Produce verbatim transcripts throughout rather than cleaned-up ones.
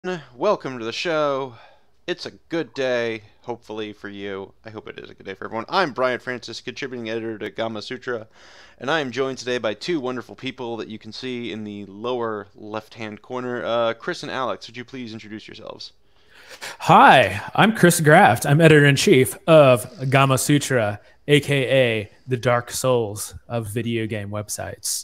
Welcome to the show. It's a good day, hopefully, for you. I hope it is a good day for everyone. I'm Brian Francis, contributing editor to Gamasutra, and I am joined today by two wonderful people that you can see in the lower left-hand corner. Uh, Chris and Alex, would you please introduce yourselves? Hi, I'm Chris Graft. I'm editor-in-chief of Gamasutra, aka the Dark Souls of video game websites.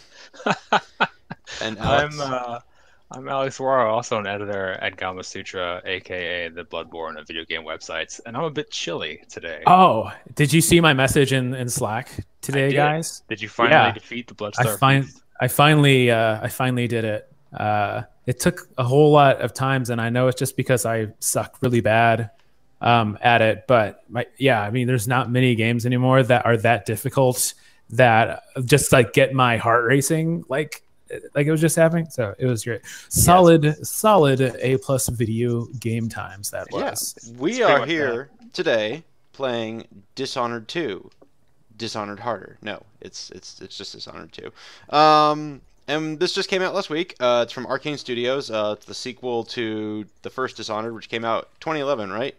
And Alex. I'm uh, I'm Alex Warro, also an editor at Gamasutra, aka the Bloodborne of video game websites, and I'm a bit chilly today. Oh, did you see my message in, in Slack today, did. guys? Did you finally yeah. defeat the I Bloodstar? find I finally uh, I finally did it. Uh, it took a whole lot of times, and I know it's just because I suck really bad um, at it. But my, yeah, I mean, there's not many games anymore that are that difficult that just like get my heart racing like. Like it was just happening, so it was great. Solid, yes. solid A plus video game times that was. Yeah, we are here that. today playing Dishonored two. Dishonored harder. No, it's it's it's just Dishonored two. Um, and this just came out last week. Uh, it's from Arcane Studios. Uh, it's the sequel to the first Dishonored, which came out twenty eleven, right?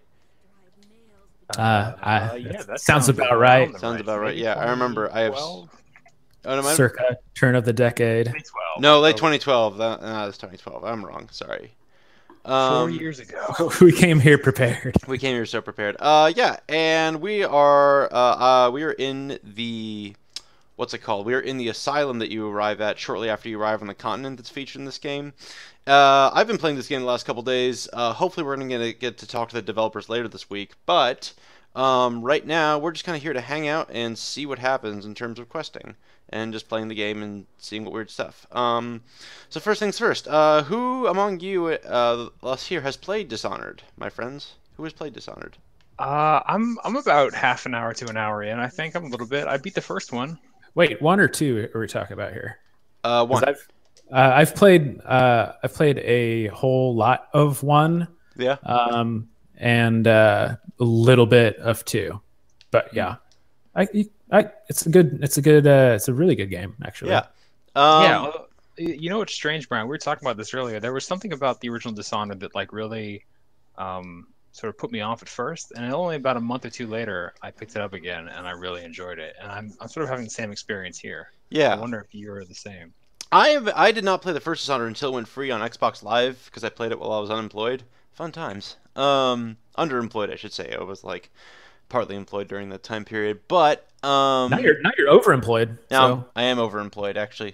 Uh, I, uh yeah, that sounds, sounds about right. Sounds right. about right. Yeah, I remember. I have. Oh, no, circa turn of the decade. No, late twenty twelve. That, no, that's twenty twelve. I'm wrong. Sorry. Um, Four years ago. We came here prepared. We came here so prepared. Uh, yeah, and we are uh, uh we are in the what's it called? We are in the asylum that you arrive at shortly after you arrive on the continent that's featured in this game. Uh, I've been playing this game the last couple days. Uh, hopefully, we're gonna get to talk to the developers later this week. But um, right now, we're just kind of here to hang out and see what happens in terms of questing. And just playing the game and seeing what weird stuff. Um, so first things first, uh, who among you, uh, us here, has played Dishonored, my friends? Who has played Dishonored? Uh, I'm I'm about half an hour to an hour in. I think I'm a little bit. I beat the first one. Wait, one or two are we talking about here? Uh, one. I've, uh, I've played uh, I've played a whole lot of one. Yeah. Um, and uh, a little bit of two, but yeah, I. You, I, it's a good, it's a good, uh, it's a really good game, actually. Yeah. Um, yeah. You know what's strange, Brian? We were talking about this earlier. There was something about the original Dishonored that like really um, sort of put me off at first, and only about a month or two later, I picked it up again, and I really enjoyed it. And I'm, I'm sort of having the same experience here. Yeah. I wonder if you're the same. I have, I did not play the first Dishonored until it went free on Xbox Live because I played it while I was unemployed. Fun times. Um, underemployed, I should say. I was like partly employed during that time period, but um now you're now you're overemployed. Now so. I am overemployed actually.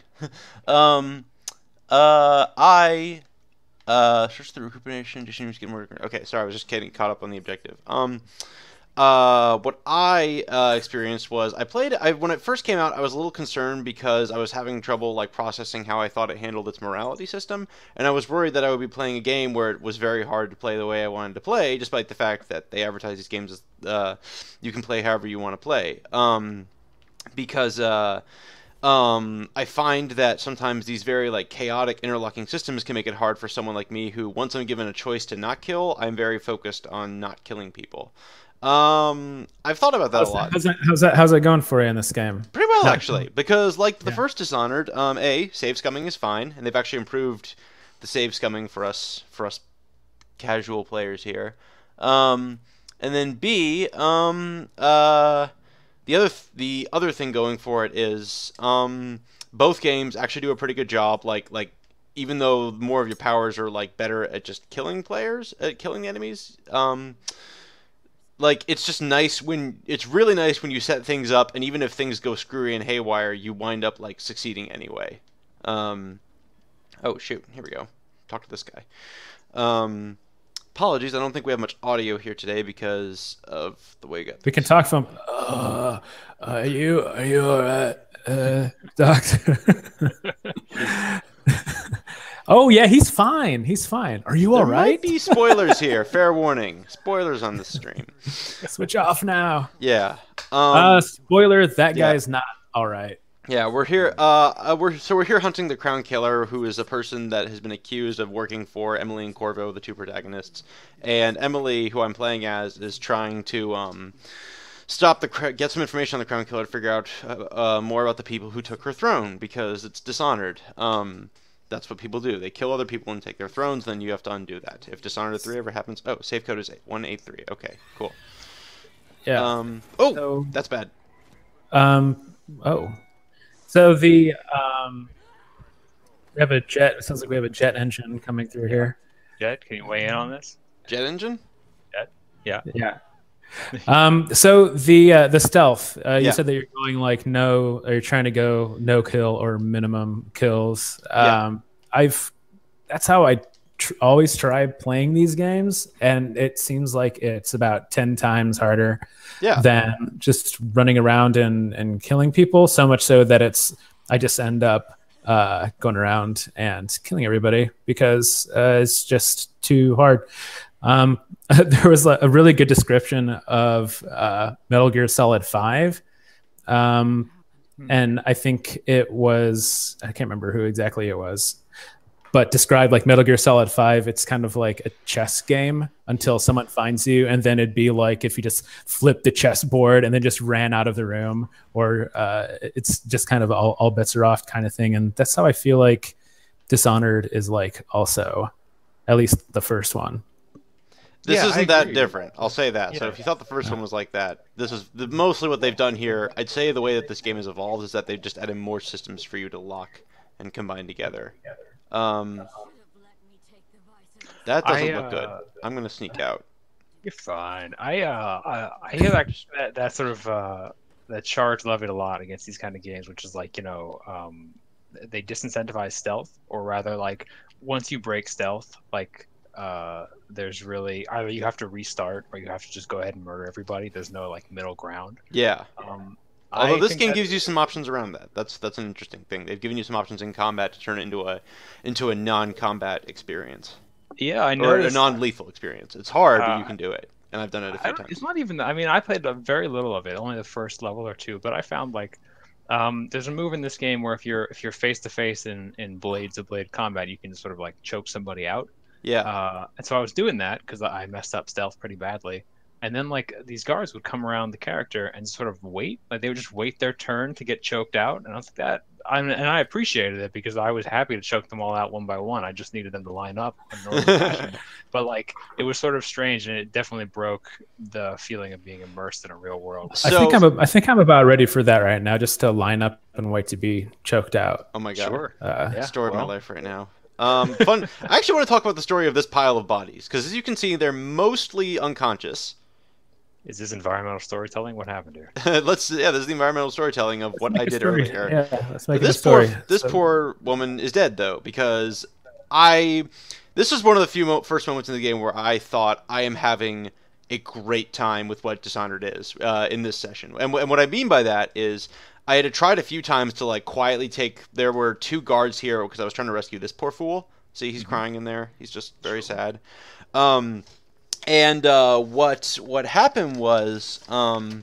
um uh I uh search the recuperation just get more. Okay, sorry, I was just getting caught up on the objective. Um uh what I uh experienced was I played I when it first came out I was a little concerned because I was having trouble like processing how I thought it handled its morality system, and I was worried that I would be playing a game where it was very hard to play the way I wanted to play, despite the fact that they advertise these games as uh you can play however you want to play. Um because uh Um, I find that sometimes these very like chaotic interlocking systems can make it hard for someone like me who, once I'm given a choice to not kill, I'm very focused on not killing people. Um, I've thought about that how's a lot. How's that, how's that? How's that going for you in this game? Pretty well, no. actually, because like the yeah. first Dishonored, um, a save scumming is fine, and they've actually improved the save scumming for us for us casual players here. Um, and then B, um, uh. The other th the other thing going for it is um, both games actually do a pretty good job. Like like even though more of your powers are like better at just killing players, at killing the enemies. Um, like it's just nice when it's really nice when you set things up, and even if things go screwy and haywire, you wind up like succeeding anyway. Um, oh shoot! Here we go. Talk to this guy. Um, Apologies, I don't think we have much audio here today because of the way we got. We can talk from. Uh, are you are you alright, uh, doctor? Oh yeah, he's fine. He's fine. Are you all right? There might be spoilers here. Fair warning. Spoilers on the stream. Switch off now. Yeah. Um, uh, spoiler: that yeah. guy's not all right. Yeah, we're here. Uh, uh, we're so we're here hunting the Crown Killer, who is a person that has been accused of working for Emily and Corvo, the two protagonists. And Emily, who I'm playing as, is trying to um, stop the get some information on the Crown Killer to figure out uh, uh, more about the people who took her throne because it's Dishonored. Um, that's what people do. They kill other people and take their thrones. Then you have to undo that. If Dishonored three ever happens, oh, save code is one eight three. Okay, cool. Yeah. Um. Oh, So- that's bad. Um. Oh. So the um. We have a jet. It sounds like we have a jet engine coming through here. Jet, can you weigh in on this? Jet engine. Jet? Yeah. Yeah. Um. So the uh, the stealth. Uh, you Yeah. said that you're going like no, or you're trying to go no kill or minimum kills. Yeah. Um. I've. That's how I tr- always try playing these games, and it seems like it's about ten times harder Yeah. than just running around and and killing people. So much so that it's I just end up uh, going around and killing everybody because uh, it's just too hard. Um, there was a, a really good description of uh, Metal Gear Solid five. Um, and I think it was, I can't remember who exactly it was, but described like Metal Gear Solid five. It's kind of like a chess game until someone finds you. And then it'd be like if you just flipped the chessboard and then just ran out of the room, or uh, it's just kind of all, all bets are off kind of thing. And that's how I feel like Dishonored is like also, at least the first one. This Yeah, I isn't that agree. different. I'll say that. So Yeah. if you thought the first one was like that, this is the, mostly what they've done here. I'd say the way that this game has evolved is that they've just added more systems for you to lock and combine together. Um, that doesn't I, look good. uh, I'm gonna sneak out. You're fine. I uh, I, I hear that, that that sort of uh, that charge levied a lot against these kind of games, which is like you know um, they disincentivize stealth, or rather like once you break stealth, like uh, there's really either you have to restart or you have to just go ahead and murder everybody. There's no like middle ground. Yeah. Um, Although I this think game that- gives you some options around that. That's that's an interesting thing. They've given you some options in combat to turn it into a into a non-combat experience. yeah, I Or a noticed. non-lethal experience. It's hard, but Uh, you can do it. And I've done it a I few don't, times. it's not even. I mean, I played a very little of it, only the first level or two. But I found like um, there's a move in this game where if you're if you're face to face in in blade to blade combat, you can sort of like choke somebody out. Yeah. Uh, and so I was doing that because I messed up stealth pretty badly. And then like these guards would come around the character and sort of wait, like they would just wait their turn to get choked out. And I was like that, I, and I appreciated it because I was happy to choke them all out one by one. I just needed them to line up in an orderly fashion. But like it was sort of strange, and it definitely broke the feeling of being immersed in a real world. I So- think I'm a, I think I'm about ready for that right now, just to line up and wait to be choked out. Oh my god. Sure. Uh, Yeah, Story of well. my life right now. Um, fun. I actually want to talk about the story of this pile of bodies because, as you can see, they're mostly unconscious. Is this environmental storytelling? What happened here? Let's. Yeah, this is the environmental storytelling of what make I a did story. earlier. Yeah, let's make it a This poor, story. this So- poor woman is dead though because I. This was one of the few mo- first moments in the game where I thought I am having a great time with what Dishonored is uh, in this session, and, w- and what I mean by that is I had tried a few times to like quietly take. There were two guards here because I was trying to rescue this poor fool. See, he's crying in there. He's just very sad. Um, and uh, what what happened was. Um,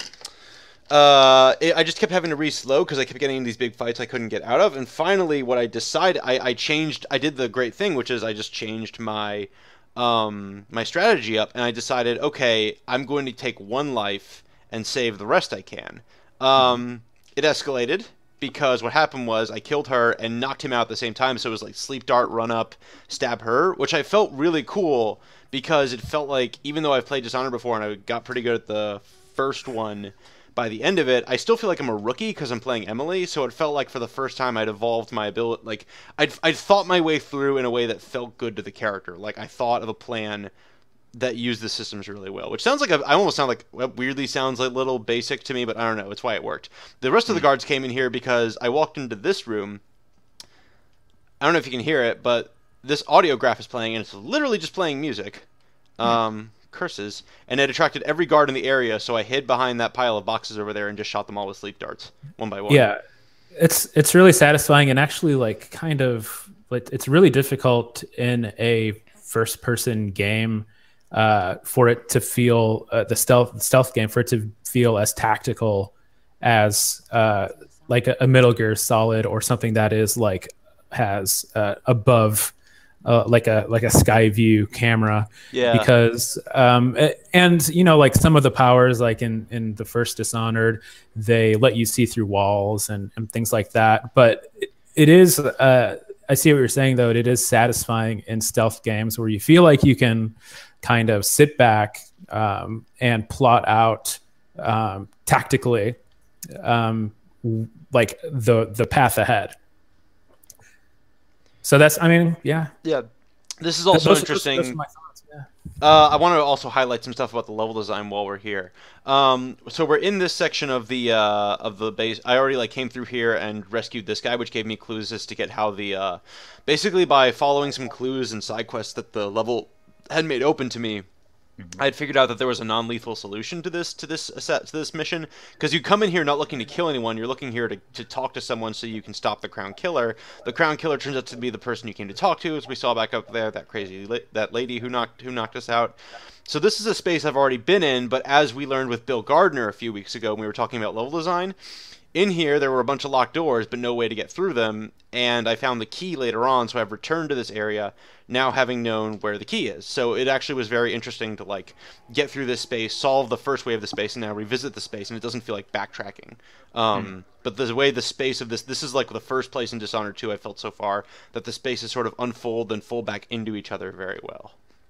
Uh, it, I just kept having to re-slow because I kept getting in these big fights I couldn't get out of, and finally, what I decided, I, I changed. I did the great thing, which is I just changed my, um, my strategy up, and I decided, okay, I'm going to take one life and save the rest I can. Um, it escalated because what happened was I killed her and knocked him out at the same time, so it was like sleep dart, run up, stab her, which I felt really cool because it felt like even though I've played Dishonored before and I got pretty good at the first one. By the end of it, I still feel like I'm a rookie because I'm playing Emily, so it felt like for the first time I'd evolved my ability. Like, I'd, I'd thought my way through in a way that felt good to the character. Like, I thought of a plan that used the systems really well, which sounds like, a, I almost sound like, well, weirdly sounds like a little basic to me, but I don't know. It's why it worked. The rest of the guards came in here because I walked into this room. I don't know if you can hear it, but this audio graph is playing, and it's literally just playing music. Um... curses, and it attracted every guard in the area, so I hid behind that pile of boxes over there and just shot them all with sleep darts, one by one. Yeah, it's it's really satisfying and actually like kind of like it's really difficult in a first person game uh, for it to feel uh, the stealth stealth game for it to feel as tactical as uh, like a, a Metal Gear Solid or something that is like has uh, above. Uh, like a like a sky view camera, Yeah. because um a- and you know like some of the powers like in in the first Dishonored they let you see through walls and, and things like that, but it, it is uh I see what you're saying, though. It is satisfying in stealth games where you feel like you can kind of sit back um, and plot out um, tactically, um, like the the path ahead. So that's, I mean, yeah. Yeah, this is also Those- interesting. those are my thoughts, yeah. Uh, I want to also highlight some stuff about the level design while we're here. Um, so we're in this section of the uh, of the base. I already like came through here and rescued this guy, which gave me clues as to get how the uh, basically by following some clues and side quests that the level had made open to me. I had figured out that there was a non-lethal solution to this to this to this mission, because you come in here not looking to kill anyone. You're looking here to, to talk to someone so you can stop the Crown Killer. The Crown Killer turns out to be the person you came to talk to, as we saw back up there, that crazy that lady who knocked who knocked us out. So this is a space I've already been in, but as we learned with Bill Gardner a few weeks ago when we were talking about level design, in here there were a bunch of locked doors but no way to get through them, and I found the key later on, so I've returned to this area now having known where the key is. So it actually was very interesting to like get through this space, solve the first wave of the space, and now revisit the space, and it doesn't feel like backtracking. Um, mm. But the way the space of this, this is like the first place in Dishonored two I felt so far that the spaces sort of unfold and fold back into each other very well.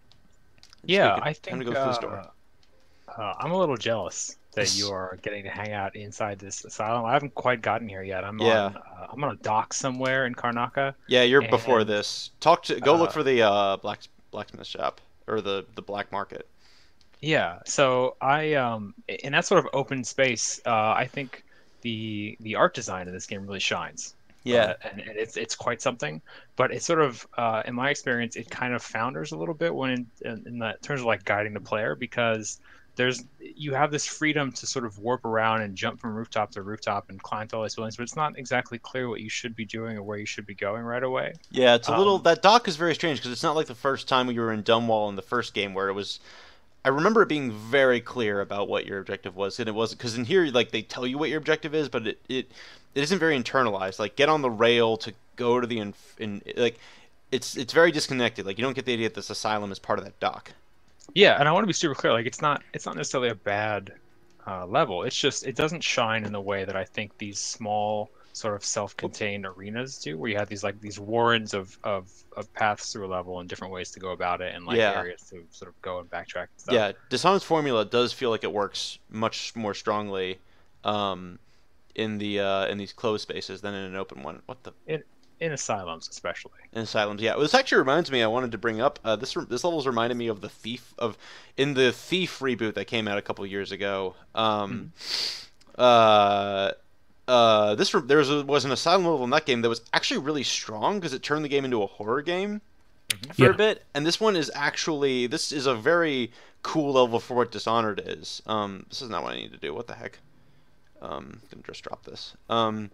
Yeah, I think time to go through the store. Uh, I'm a little jealous that you are getting to hang out inside this asylum. I haven't quite gotten here yet. I'm yeah. on uh, I'm on a dock somewhere in Karnaka. Yeah, you're and, before this. Talk to go uh, look for the uh, black blacksmith shop or the the black market. Yeah, so I um in that sort of open space, uh, I think the the art design of this game really shines. Yeah, uh, and, and it's it's quite something. But it's sort of, uh, in my experience, it kind of founders a little bit when in, in, in that terms of like guiding the player, because there's you have this freedom to sort of warp around and jump from rooftop to rooftop and climb to all these buildings, but it's not exactly clear what you should be doing or where you should be going right away. Yeah, it's a um, little that dock is very strange because it's not like the first time we were in Dunwall in the first game where it was. I remember it being very clear about what your objective was, and it wasn't because in here like they tell you what your objective is, but it it, it isn't very internalized. Like get on the rail to go to the in, in like it's it's very disconnected. Like you don't get the idea that this asylum is part of that dock. Yeah, and I want to be super clear. Like, it's not it's not necessarily a bad uh, level. It's just it doesn't shine in the way that I think these small sort of self-contained arenas do, where you have these like these warrens of, of, of paths through a level and different ways to go about it, and like yeah. areas to sort of go and backtrack and stuff. Yeah, Dishonored's formula does feel like it works much more strongly um, in the uh, in these closed spaces than in an open one. What the? In, in asylums, especially. In asylums, yeah. This actually reminds me. I wanted to bring up uh, this. This level's reminded me of the Thief of in the Thief reboot that came out a couple years ago. Um, mm-hmm. uh, uh, this there was a, was an asylum level in that game that was actually really strong because it turned the game into a horror game mm-hmm. for yeah. a bit. And this one is actually this is a very cool level for what Dishonored is. Um, this is not what I need to do. What the heck? Um, I'm gonna just drop this. Um.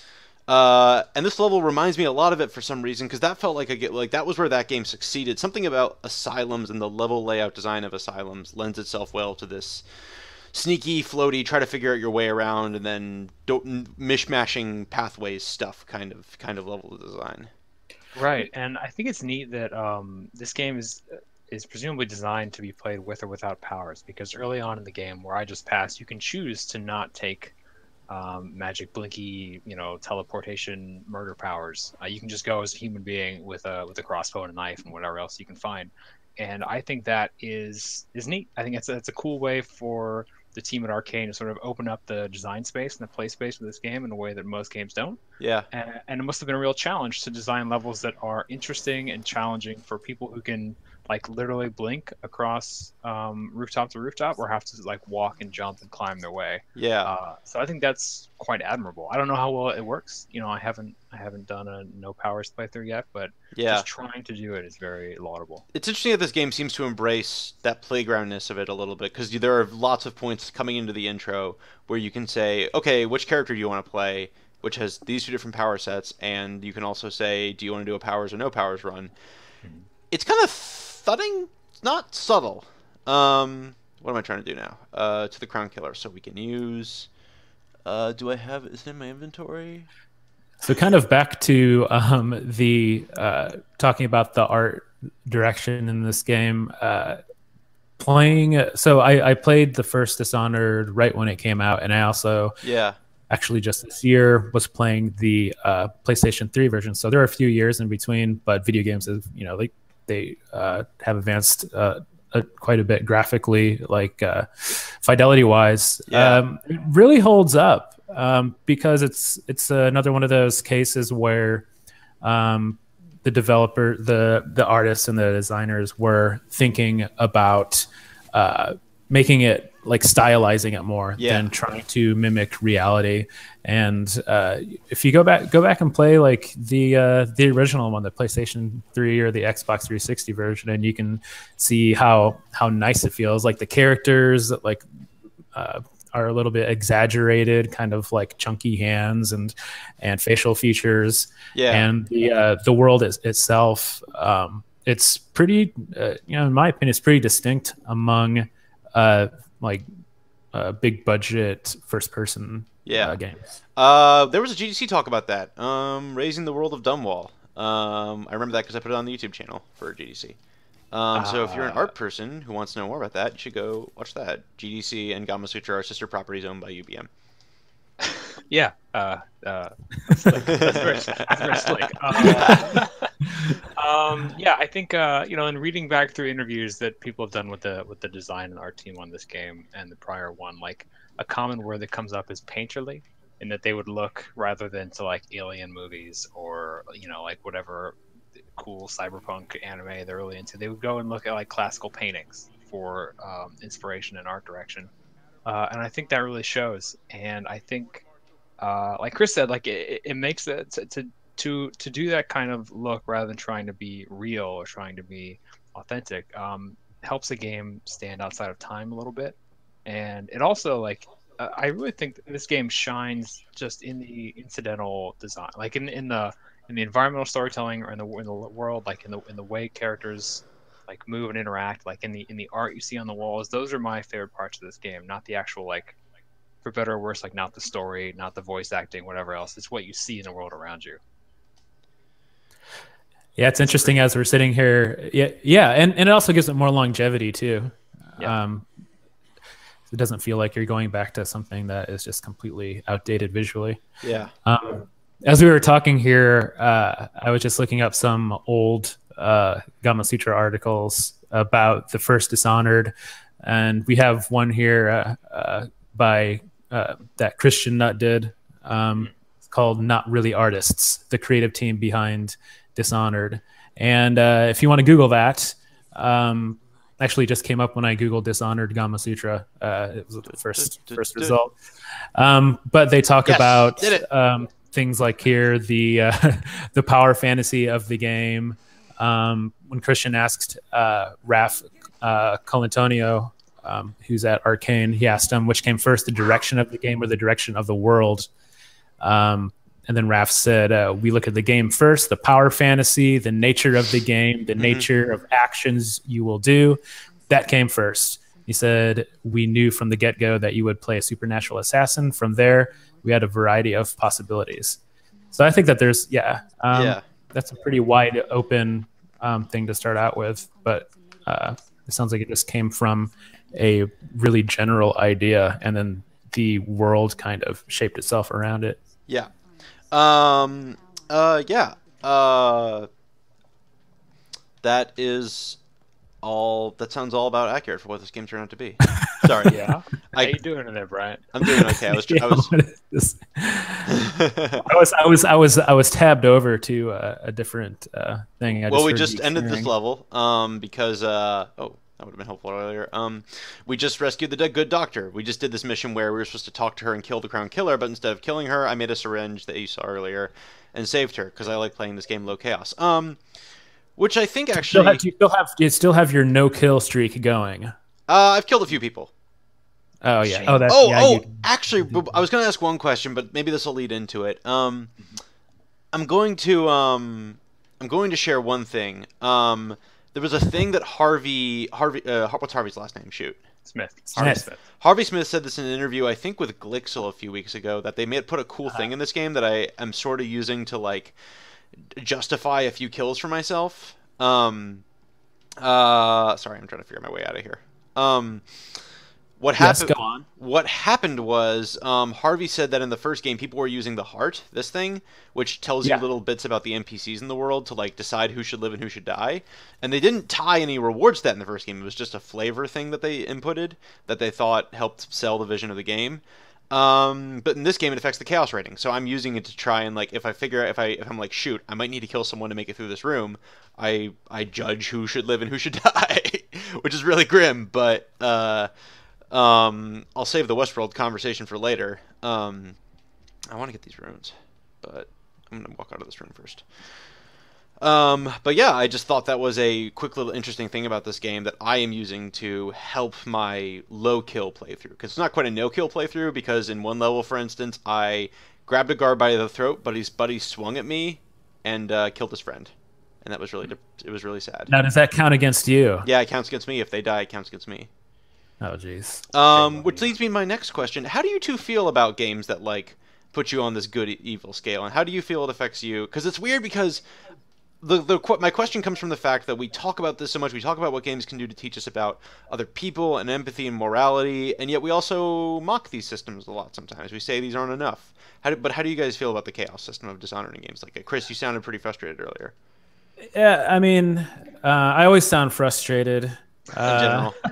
Uh, and this level reminds me a lot of it for some reason, because that felt like a like that was where that game succeeded. Something about asylums and the level layout design of asylums lends itself well to this sneaky, floaty, try to figure out your way around, and then don't mishmashing pathways stuff kind of kind of level design. Right, and I think it's neat that um, this game is is presumably designed to be played with or without powers, because early on in the game, where I just passed, you can choose to not take Um, magic blinky, you know, teleportation, murder powers. Uh, you can just go as a human being with a with a crossbow and a knife and whatever else you can find. And I think that is is neat. I think it's a, it's a cool way for the team at Arcane to sort of open up the design space and the play space for this game in a way that most games don't. Yeah. And, and it must have been a real challenge to design levels that are interesting and challenging for people who can like literally blink across um, rooftop to rooftop, or have to like walk and jump and climb their way. Yeah. Uh, so I think that's quite admirable. I don't know how well it works. You know, I haven't I haven't done a no powers playthrough yet, but yeah. just trying to do it is very laudable. It's interesting that this game seems to embrace that playgroundness of it a little bit, because there are lots of points coming into the intro where you can say, okay, which character do you want to play, which has these two different power sets, and you can also say, do you want to do a powers or no powers run? Mm-hmm. It's kind of thudding. It's not subtle. Um, what am I trying to do now? Uh, to the Crown Killer, so we can use. Uh, do I have? Is it in my inventory? So kind of back to um, the uh, talking about the art direction in this game. Uh, playing, so I, I played the first Dishonored right when it came out, and I also yeah actually just this year was playing the uh, PlayStation three version. So there are a few years in between, but video games, have, you know, like they uh, have advanced uh, uh, quite a bit graphically, like uh, fidelity wise. Yeah. Um, it really holds up um, because it's it's another one of those cases where um, the developer, the the artists, and the designers were thinking about uh, making it like stylizing it more Yeah. than trying to mimic reality. And uh, if you go back go back and play like the uh, the original one, the PlayStation three or the Xbox three sixty version, and you can see how how nice it feels. Like the characters like uh, are a little bit exaggerated, kind of like chunky hands and and facial features. Yeah. And the uh, the world is, itself, um, it's pretty, uh, you know, in my opinion, it's pretty distinct among uh, like uh, big budget first person Yeah. uh, games. Uh, there was a G D C talk about that. Um, raising the world of Dunwall. Um, I remember that because I put it on the YouTube channel for G D C. Um, so if you're an Uh, art person who wants to know more about that, you should go watch that. G D C and Gamasutra are sister properties owned by U B M. Yeah, uh, uh, that's, slick. That's very, that's very slick. Uh, um, yeah, I think uh, you know, in reading back through interviews that people have done with the with the design and art team on this game and the prior one, like a common word that comes up is painterly, in that they would look rather than to like alien movies or you know like whatever cool cyberpunk anime they're really into. They would go and look at like classical paintings for um, inspiration and art direction. Uh, and I think that really shows. And I think, uh, like Chris said, like it, it makes it to, to to to do that kind of look rather than trying to be real or trying to be authentic. Um, helps a game stand outside of time a little bit, and it also like uh, I really think this game shines just in the incidental design, like in in the in the environmental storytelling or in the in the world, like in the in the way characters like move and interact, like in the in the art you see on the walls. Those are my favorite parts of this game, not the actual like, for better or worse, like not the story, not the voice acting, whatever else. It's what you see in the world around you. Yeah, it's interesting as we're sitting here. Yeah, yeah, and, and it also gives it more longevity too. Yeah. Um, it doesn't feel like you're going back to something that is just completely outdated visually. Yeah. Um, as we were talking here, uh, I was just looking up some old uh, Gamasutra articles about the first Dishonored, and we have one here uh, uh, by uh, that Christian Nutt did. Um, it's called "Not Really Artists," the creative team behind Dishonored. And uh, if you want to Google that, um, actually just came up when I Googled Dishonored Gamasutra. Uh, it was the first first result. Um, but they talk Yes, about did it. Um, things like here the uh, the power fantasy of the game. Um, when Christian asked uh, Raph uh, Colantonio, um, who's at Arcane, he asked him which came first, the direction of the game or the direction of the world. Um, and then Raph said, uh, we look at the game first, the power fantasy, the nature of the game, the Mm-hmm. nature of actions you will do. That came first. He said, we knew from the get-go that you would play a supernatural assassin. From there, we had a variety of possibilities. So I think that there's, yeah, um, Yeah. that's a pretty wide open um, thing to start out with. But uh, it sounds like it just came from a really general idea, and then the world kind of shaped itself around it. Yeah. Um. Uh. Yeah. Uh. That is all. That sounds all about accurate for what this game turned out to be. Sorry. Yeah. I- How you doing in there, Brian? I'm doing okay. I was. I was. What is this? I was, I was, I was, I was tabbed over to uh, a different uh, thing. I well, we heard just you ended this cheering. level. Um. Because. Uh. Oh. That would have been helpful earlier. Um, we just rescued the dead good doctor. We just did this mission where we were supposed to talk to her and kill the crown killer, but instead of killing her, I made a syringe that you saw earlier and saved her because I like playing this game low chaos. Um, which I think Still actually, have, do you still have, do you still have your no kill streak going? uh, I've killed a few people. Oh yeah. Shame. Oh that. Oh, yeah, oh, you- actually, b- I was going to ask one question, but maybe this will lead into it. Um, I'm going to um, I'm going to share one thing. Um, there was a thing that Harvey Harvey uh, Har- what's Harvey's last name? Shoot. Smith. Smith. Harvey Smith. Harvey Smith said this in an interview, I think with Glixel a few weeks ago, that they may have put a cool thing in this game that I am sort of using to like justify a few kills for myself. Um, uh, sorry, I'm trying to figure my way out of here. Um, What Yes, happened? go on. What happened was um, Harvey said that in the first game, people were using the heart, this thing, which tells you Yeah. little bits about the N P Cs in the world to like decide who should live and who should die. And they didn't tie any rewards to that in the first game. It was just a flavor thing that they inputted that they thought helped sell the vision of the game. Um, but in this game, it affects the chaos rating. So I'm using it to try and like if I figure out if I if I'm like shoot, I might need to kill someone to make it through this room. I I judge who should live and who should die, which is really grim, but. Uh, Um, I'll save the Westworld conversation for later. Um, I want to get these runes, but I'm going to walk out of this room first. Um, but yeah, I just thought that was a quick little interesting thing about this game that I am using to help my low kill playthrough. Because it's not quite a no kill playthrough, because in one level, for instance, I grabbed a guard by the throat, but his buddy swung at me and uh, killed his friend. And that was really, it was really sad. Now, does that count against you? Yeah, it counts against me. If they die, it counts against me. Oh, jeez. Um, which leads me to my next question. How do you two feel about games that, like, put you on this good-evil scale? And how do you feel it affects you? Because it's weird because the, the my question comes from the fact that we talk about this so much. We talk about what games can do to teach us about other people and empathy and morality, and yet we also mock these systems a lot sometimes. We say these aren't enough. How do, but how do you guys feel about the chaos system of Dishonored in games? Like, Chris, you sounded pretty frustrated earlier. Yeah, I mean, uh, I always sound frustrated. In general. Uh,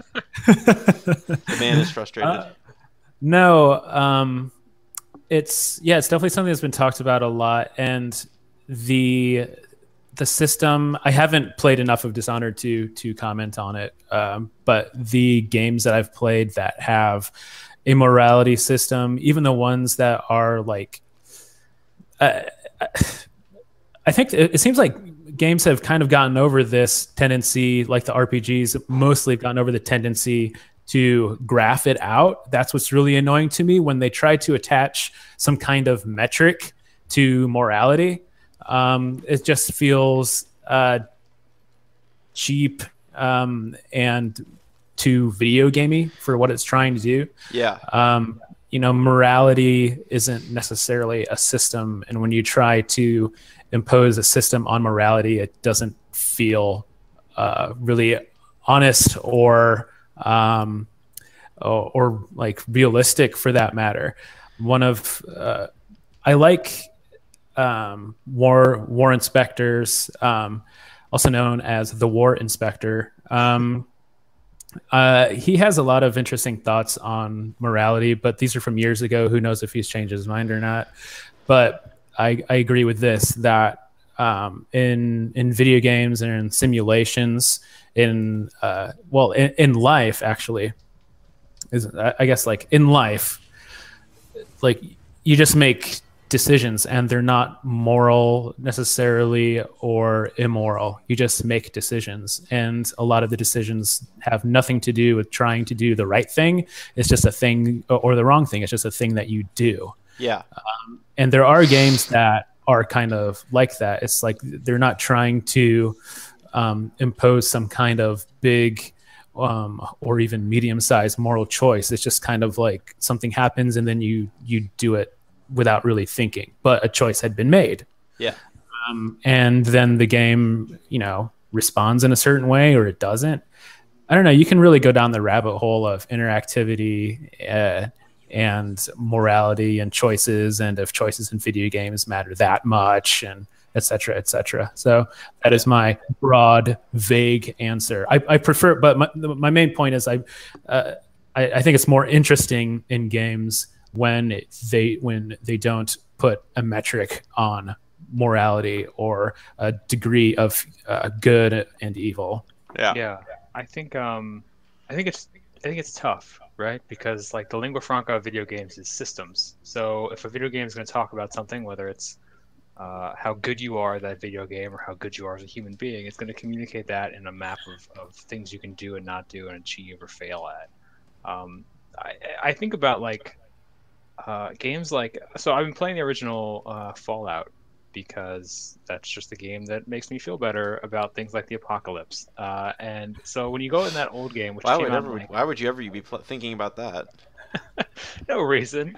The man is frustrated. Uh, no, um, it's yeah, it's definitely something that's been talked about a lot, and the the system. I haven't played enough of Dishonored to to comment on it, um, but the games that I've played that have a morality system, even the ones that are like, uh, I think it, it seems like games have kind of gotten over this tendency, like the R P Gs mostly have gotten over the tendency to graph it out. That's what's really annoying to me when they try to attach some kind of metric to morality. Um, it just feels uh, cheap um, and too video gamey for what it's trying to do. Yeah. Um, you know, morality isn't necessarily a system, and when you try to impose a system on morality, it doesn't feel uh, really honest or um, or, or like realistic for that matter. One of uh, I like um, war war inspectors, um, also known as the War Inspector. Um, uh, he has a lot of interesting thoughts on morality, but these are from years ago. Who knows if he's changed his mind or not? But I, I agree with this, that um, in in video games and in simulations, in uh, well, in, in life actually, is I guess like in life, like you just make decisions and they're not moral necessarily or immoral. You just make decisions, and a lot of the decisions have nothing to do with trying to do the right thing. It's just a thing, or the wrong thing. It's just a thing that you do. Yeah. Um, and there are games that are kind of like that. It's like they're not trying to um, impose some kind of big um, or even medium-sized moral choice. It's just kind of like something happens and then you you do it without really thinking, but a choice had been made. Yeah. Um, and then the game, you know, responds in a certain way or it doesn't. I don't know. You can really go down the rabbit hole of interactivity uh, and morality and choices, and if choices in video games matter that much, and et cetera, et cetera. So that is my broad, vague answer. I, I prefer, but my, my main point is I, uh, I, I think it's more interesting in games when they when they don't put a metric on morality or a degree of uh, good and evil. Yeah. Yeah. I think um, I think it's I think it's tough, right? Because like the lingua franca of video games is systems. So if a video game is going to talk about something, whether it's uh, how good you are at that video game or how good you are as a human being, it's going to communicate that in a map of, of things you can do and not do and achieve or fail at. Um, I, I think about like uh, games like so I've been playing the original uh, Fallout, because that's just the game that makes me feel better about things like the apocalypse. Uh, and so when you go in that old game, which Why came would out ever? like, Why would you ever be pl- thinking about that? no reason.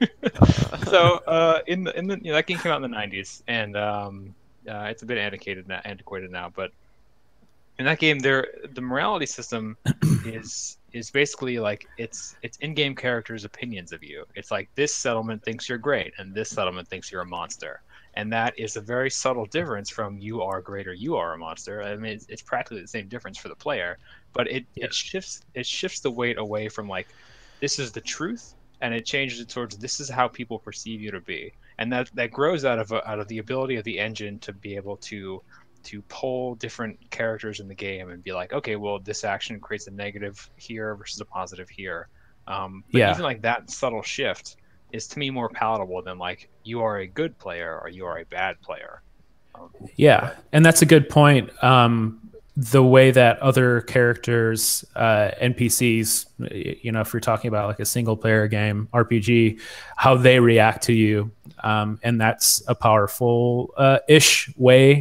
so uh, in the in the you know, that game came out in the nineties, and um, uh, it's a bit antiquated now, antiquated now. But in that game, there the morality system is is basically like it's it's in-game characters' opinions of you. It's like this settlement thinks you're great, and this settlement thinks you're a monster, and that is a very subtle difference from you are great or you are a monster. I mean, it's, it's practically the same difference for the player, but it Yeah. it shifts it shifts the weight away from like this is the truth, and it changes it towards this is how people perceive you to be, and that that grows out of a, out of the ability of the engine to be able to to pull different characters in the game and be like, okay, well, this action creates a negative here versus a positive here. Um, but Yeah. even like that subtle shift is to me more palatable than like you are a good player or you are a bad player. Um, Yeah, and that's a good point. Um, the way that other characters, uh, N P Cs, you know, if you're talking about like a single player game, R P G, how they react to you. Um, and that's a powerful uh, ish way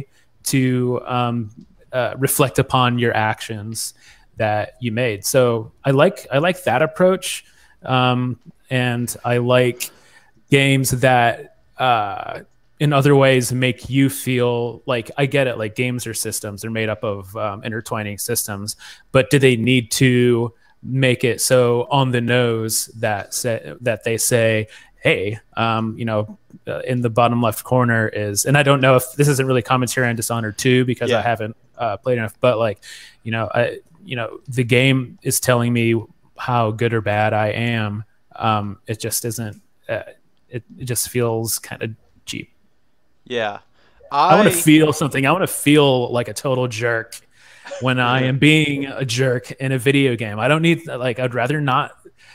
to um, uh, reflect upon your actions that you made. So I like I like that approach, um, and I like games that uh, in other ways make you feel like, I get it, like games are systems, they're made up of um, intertwining systems, but do they need to make it so on the nose that say, that they say, hey, um, you know, uh, in the bottom left corner is, and I don't know if this isn't really commentary on Dishonored two because Yeah. I haven't uh, played enough, but like, you know, I, you know, the game is telling me how good or bad I am. Um, it just isn't, uh, it, it just feels kind of cheap. Yeah. I, I want to I feel something. I want to feel like a total jerk when I am being a jerk in a video game. I don't need, like, I'd rather not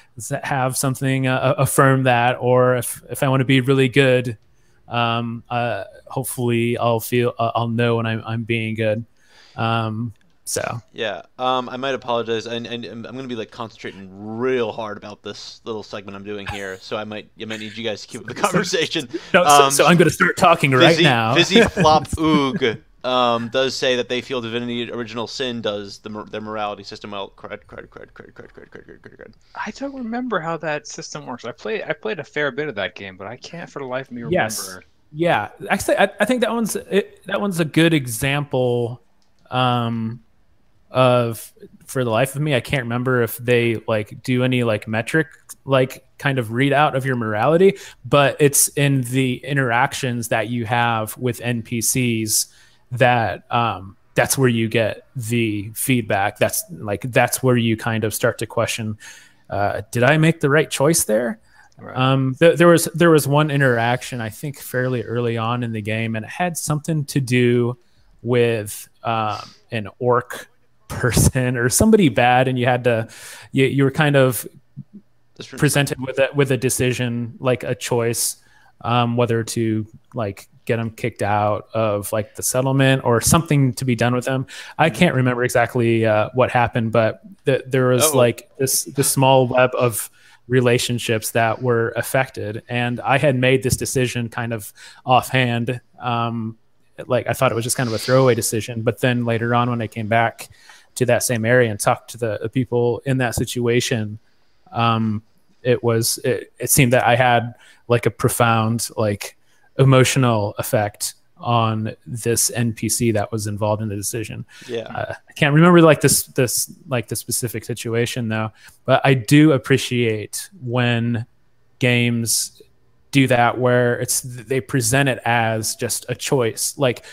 have something uh, affirm that, or if, if I want to be really good, um, uh, hopefully I'll feel, uh, I'll know when I'm, I'm being good. Um, so yeah. Um, I might apologize, and, and I'm going to be like concentrating real hard about this little segment I'm doing here. So I might, I might need you guys to keep up the conversation. no, um, so, so I'm going to start talking right Fizzy, now. Fizzy Flop Oog um, does say that they feel Divinity Original Sin does the their morality system well. Cred, cred, cred, cred, cred, cred, cred, cred, cred, cred. I don't remember how that system works. I played I played a fair bit of that game, but I can't for the life of me remember. Yes. Yeah, actually, I, I think that one's it, that one's a good example um, of, for the life of me, I can't remember if they like do any like metric like kind of readout of your morality, but it's in the interactions that you have with N P Cs that um, that's where you get the feedback. That's like that's where you kind of start to question, uh, did I make the right choice there? Right. Um, th- there was there was one interaction I think fairly early on in the game, and it had something to do with um, an orc person or somebody bad, and you had to you, you were kind of presented with a with a decision, like a choice, um, whether to like get them kicked out of like the settlement or something to be done with them. I can't remember exactly uh, what happened, but th- there was Uh-oh. like this this small web of relationships that were affected, and I had made this decision kind of offhand. Um, like I thought it was just kind of a throwaway decision, but then later on when I came back to that same area and talked to the, the people in that situation, um, it was it, it seemed that I had like a profound like emotional effect on this N P C that was involved in the decision. Yeah, uh, I can't remember like this this like the specific situation though, but I do appreciate when games do that where it's they present it as just a choice, like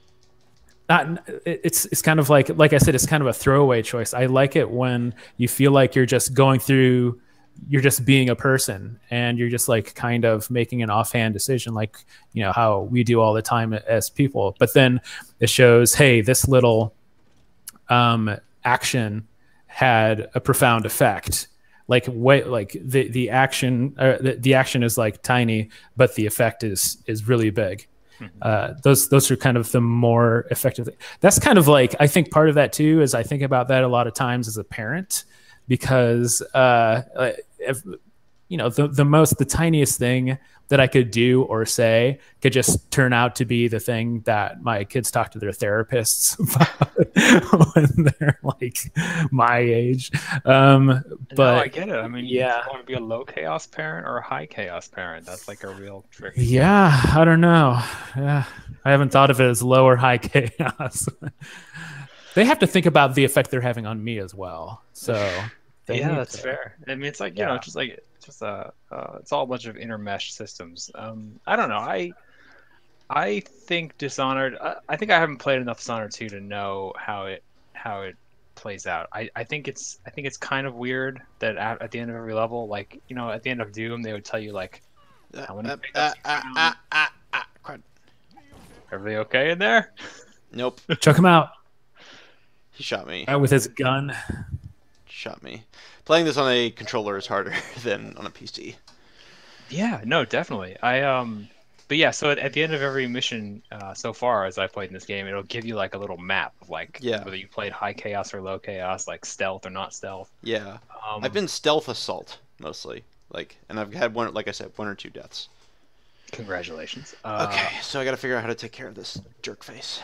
not it's it's kind of like like I said, it's kind of a throwaway choice. I like it when you feel like you're just going through, you're just being a person and you're just like kind of making an offhand decision, like, you know, how we do all the time as people. But then it shows, hey, this little um, action had a profound effect. Like way, like the the action, uh, the, the action is like tiny, but the effect is is really big. Uh, those those are kind of the more effective thing. That's kind of like, I think part of that too is I think about that a lot of times as a parent, because uh, if, you know, the the most the tiniest thing that I could do or say could just turn out to be the thing that my kids talk to their therapists about when they're like my age. Um, but no, I get it. I mean, yeah, you want to be a low chaos parent or a high chaos parent. That's like a real trick. Yeah, I don't know. Yeah, I haven't thought of it as low or high chaos. They have to think about the effect they're having on me as well. So They Yeah, need that's to. fair. I mean, it's like you Yeah. know, just like just a uh, it's all a bunch of intermeshed systems. Um, I don't know. I I think Dishonored. I, I think I haven't played enough Dishonored two to know how it how it plays out. I, I think it's I think it's kind of weird that at, at the end of every level, like you know, at the end of Doom, they would tell you like Uh, how many uh, pickups uh, you uh, found. uh, uh, uh, crud. Everybody okay in there? Nope. Chuck him out He shot me. uh, with his gun. Shot me. Playing this on a controller is harder than on a P C. Yeah, no, definitely. I um, but yeah. So at, at the end of every mission uh, so far, as I played in this game, it'll give you like a little map of like Yeah. whether you played high chaos or low chaos, like stealth or not stealth. Yeah. Um, I've been stealth assault mostly, like, and I've had one, like I said, one or two deaths. Congratulations. Uh, Okay, so I got to figure out how to take care of this jerk face.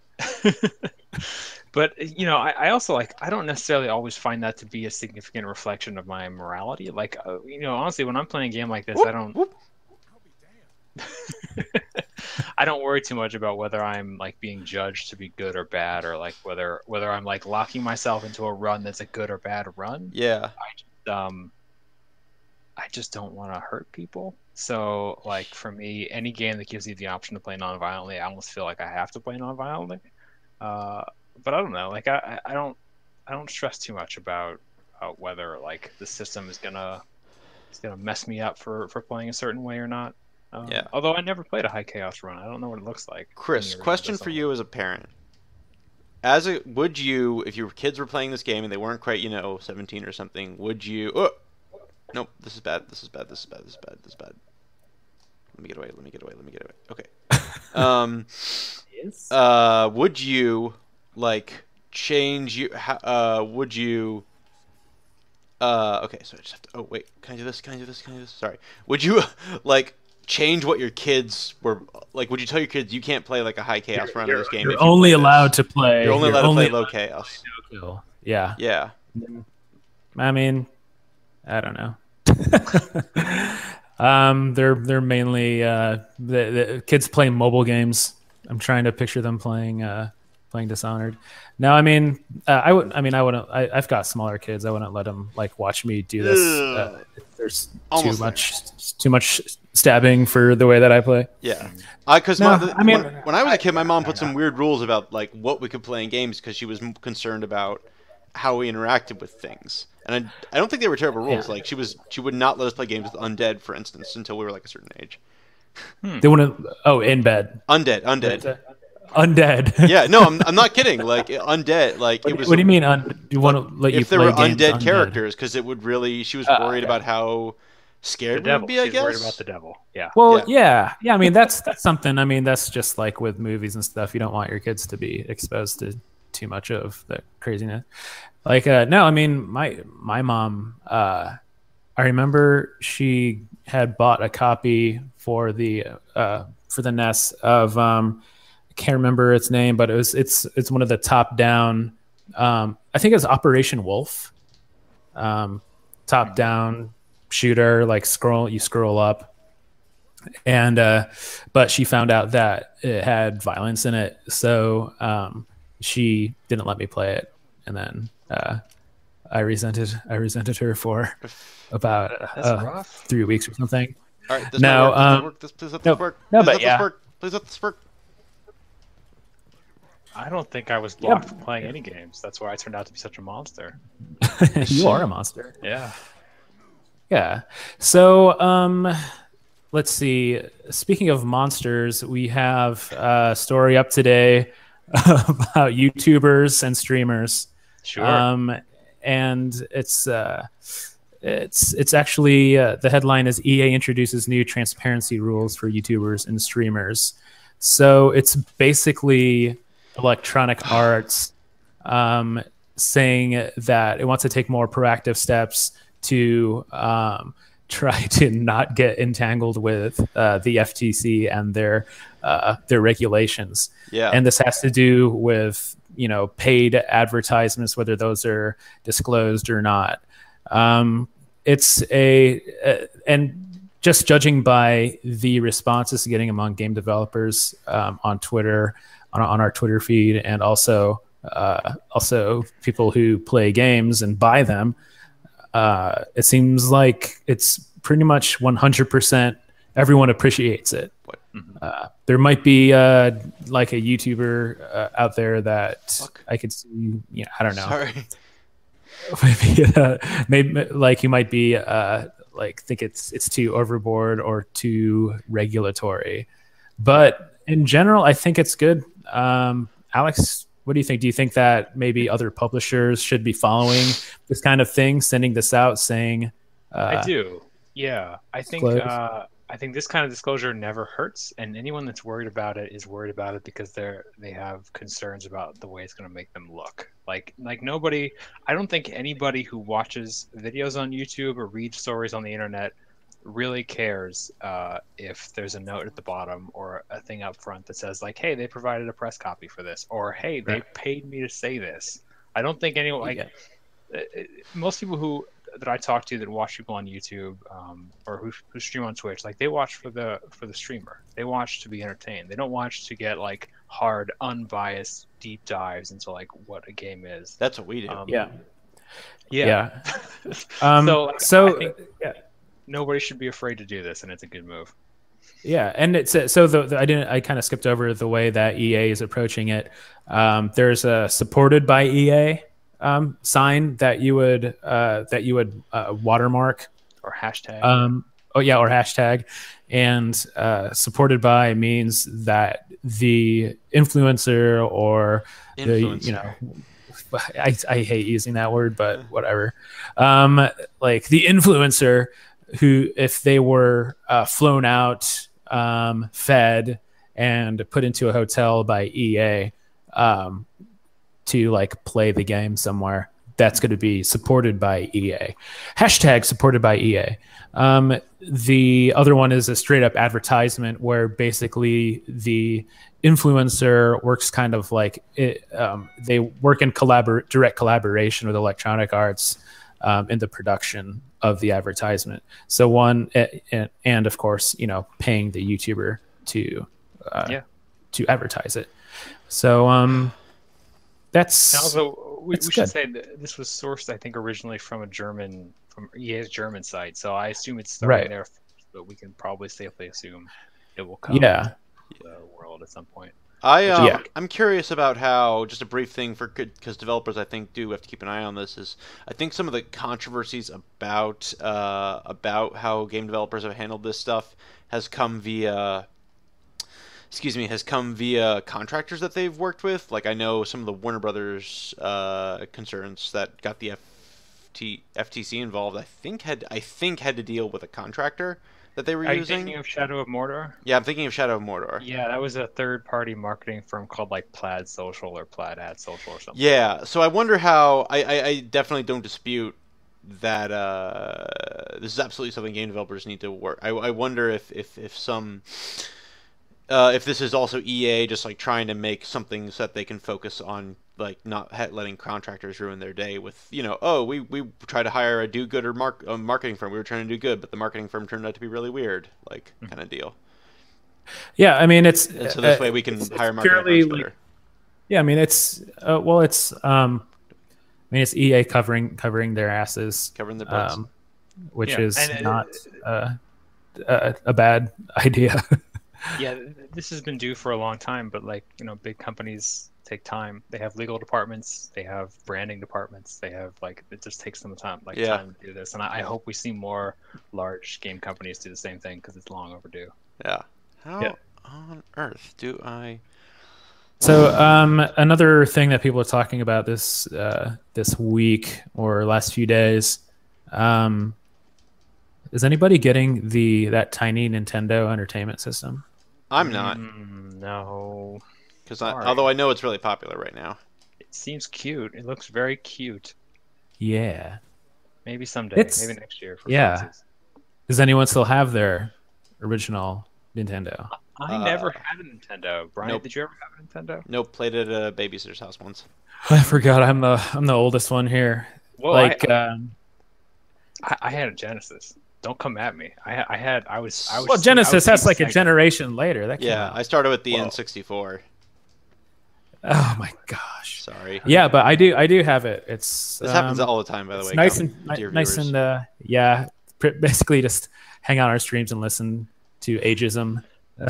But you know, I, I also like I don't necessarily always find that to be a significant reflection of my morality. Like, uh, you know, honestly, when I'm playing a game like this, Whoop, I don't. whoop. I don't worry too much about whether I'm like being judged to be good or bad, or like whether whether I'm like locking myself into a run that's a good or bad run. Yeah. I just, um, I just don't want to hurt people. So like for me, any game that gives you the option to play non-violently, I almost feel like I have to play non-violently. Uh, but I don't know. Like I, I don't I don't stress too much about uh, whether like the system is gonna is gonna mess me up for for playing a certain way or not. Um, Yeah. Although I never played a high chaos run, I don't know what it looks like. Chris, in the original question for Dishonored. you as a parent. As a would you, if your kids were playing this game and they weren't quite, you know, seventeen or something, would you? Oh, nope. This is bad. This is bad. This is bad. This is bad. This is bad. Let me get away. Let me get away. Let me get away. Okay. Um. Yes. Uh. Would you like change you? Uh. Would you? Uh. Okay. So I just have to. Oh wait. Can I do this? Can I do this? Can I do this? Sorry. Would you like change what your kids were like? Would you tell your kids you can't play like a high chaos run in this game? You're if you only play this? allowed to play. You're only allowed only to play low chaos. kill. Yeah. Yeah. I mean, I don't know. um, they're they're mainly uh, the, the kids play mobile games. I'm trying to picture them playing uh, playing Dishonored. No, I mean, uh, I would. I mean, I wouldn't. I, I've got smaller kids. I wouldn't let them like watch me do this. Uh, there's Almost too much too much stabbing for the way that I play. Yeah, because No, I I mean, when, when I was a kid, my mom put some weird rules about like what we could play in games because she was m- concerned about how we interacted with things. And I, I don't think they were terrible rules. Yeah. Like she was, she would not let us play games with undead, for instance, until we were like a certain age. They want to. Oh, in bed. Undead, undead. Undead. Yeah, no, I'm, I'm not kidding. Like undead, like What, it was. what do you mean? Un, you want to let you if there play were games undead, characters, because it would really. She was Uh, worried okay. about how The scared we devil. would be. I She's guess. worried about the devil. Yeah. Well, Yeah. yeah. yeah, I mean that's that's something. I mean that's just like with movies and stuff. You don't want your kids to be exposed to too much of the craziness. Like, uh, no, I mean my my mom. Uh, I remember she had bought a copy for the uh, for the N E S of um, I can't remember its name, but it was it's it's one of the top down. Um, I think it's Operation Wolf. Um, top down shooter, like scroll you scroll up, and uh, but she found out that it had violence in it, so um, she didn't let me play it, and then uh, I resented I resented her for about That's uh, rough. three weeks or something. All right, this No, might work. This might um, work. This, please let no, this work. no, Please but let yeah. this work. Please let this work. I don't think I was blocked from playing any games. That's why I turned out to be such a monster. You are a monster. Yeah. Yeah. So, um, let's see. Speaking of monsters, we have a story up today about YouTubers and streamers. Sure. Um, and it's uh, it's it's actually uh, the headline is E A introduces new transparency rules for YouTubers and streamers. So it's basically Electronic Arts um, saying that it wants to take more proactive steps to um, try to not get entangled with uh, the F T C and their uh, their regulations. Yeah. And this has to do with, you know, paid advertisements, whether those are disclosed or not. Um, it's a uh, and just judging by the responses getting among game developers um, on Twitter, on, on our Twitter feed, and also uh, also people who play games and buy them. uh, it seems like it's pretty much one hundred percent everyone appreciates it. What? Uh, there might be uh, like a YouTuber uh, out there that Fuck. I could see. Yeah, I don't know. Sorry. maybe, uh, maybe like you might be uh, like think it's it's too overboard or too regulatory, but in general, I think it's good. Um, Alex, what do you think? Do you think that maybe other publishers should be following this kind of thing, sending this out, saying? Uh, I do. Yeah, I think disclose? uh, I think this kind of disclosure never hurts, and anyone that's worried about it is worried about it because they're they have concerns about the way it's going to make them look. Like like nobody, I don't think anybody who watches videos on YouTube or reads stories on the internet really cares uh, if there's a note at the bottom or a thing up front that says like, "Hey, they provided a press copy for this," or "Hey, they Right. paid me to say this." I don't think anyone like Yeah. uh, most people who that I talk to that watch people on YouTube um, or who, who stream on Twitch, like they watch for the for the streamer. They watch to be entertained. They don't watch to get like hard, unbiased deep dives into like what a game is. That's what we do. Um, Yeah. yeah. Yeah. Um, so like, so I think yeah. nobody should be afraid to do this, and it's a good move. Yeah, and it's uh, so the, the I didn't I kind of skipped over the way that E A is approaching it. Um, there's a supported by E A um, sign that you would uh, that you would uh, watermark Or hashtag. um, oh yeah, or hashtag, and uh, supported by means that the influencer or Influencer. the you know. I, I hate using that word, but whatever. Um, like the influencer who, if they were uh, flown out, um, fed, and put into a hotel by E A um, to like play the game somewhere, that's going to be supported by E A. Hashtag supported by E A. Um, the other one is a straight up advertisement where basically the influencer works kind of like it, um, they work in collabor- direct collaboration with Electronic Arts um, in the production of the advertisement. So one, and, and of course, you know, paying the YouTuber to uh, Yeah. to advertise it. So um, that's And also, we, It's we should good. say that this was sourced, I think, originally from a German, from E A's German site. So I assume it's starting Right. there, first, but we can probably safely assume it will come yeah. to the world at some point. I um, Yeah. I'm curious about how, just a brief thing for because developers I think do have to keep an eye on this, is I think some of the controversies about uh, about how game developers have handled this stuff has come via excuse me has come via contractors that they've worked with. Like I know some of the Warner Brothers uh, concerns that got the F T, F T C involved. I think had I think had to deal with a contractor that they were Are you using. thinking of Shadow of Mordor? Yeah, I'm thinking of Shadow of Mordor. Yeah, that was a third-party marketing firm called like Plaid Social or Plaid Ad Social or something. Yeah, so I wonder how. I, I, I definitely don't dispute that uh, this is absolutely something game developers need to work. I, I wonder if if if some uh, if this is also E A just like trying to make something so that they can focus on like not ha- letting contractors ruin their day with, you know, oh, we we tried to hire a do-gooder mark a marketing firm. We were trying to do good, but the marketing firm turned out to be really weird, like Mm-hmm. kind of deal. Yeah, I mean it's And so this uh, way we can it's- it's hire marketing purely firms like- better. Yeah, I mean it's uh, well, it's um, I mean it's E A covering covering their asses, Covering their butts. um, which Yeah, is and, uh, not uh, a, a bad idea. Yeah, th- this has been due for a long time, but like, you know, big companies take time. They have legal departments, they have branding departments, they have like it just takes them time, like Yeah. time to do this. And I, I hope we see more large game companies do the same thing because it's long overdue. Yeah. How Yeah. on earth do I? So um, another thing that people are talking about this uh, this week or last few days, um, is anybody getting the that tiny Nintendo Entertainment System? I'm not, Mm, no, because sorry. although I know it's really popular right now. it seems cute. It looks very cute. Yeah. Maybe someday, It's- maybe next year. For yeah. funsies. Does anyone still have their original Nintendo? I Uh, never had a Nintendo. Brian, nope. did you ever have a Nintendo? Nope, played it at a babysitter's house once. I forgot. I'm the I'm the oldest one here. Well, like I, um, I, I had a Genesis. Don't come at me. I, ha- I had. I was. I was well, I Genesis was has like a Sega. generation later. That came Yeah, out. I started with the Well- N sixty-four. Oh my gosh. Sorry. Yeah, but I do I do have it. It's This happens um, all the time, by the it's way. nice Come, and ni- dear nice viewers. and uh, yeah. pr- Basically, just hang on our streams and listen to ageism.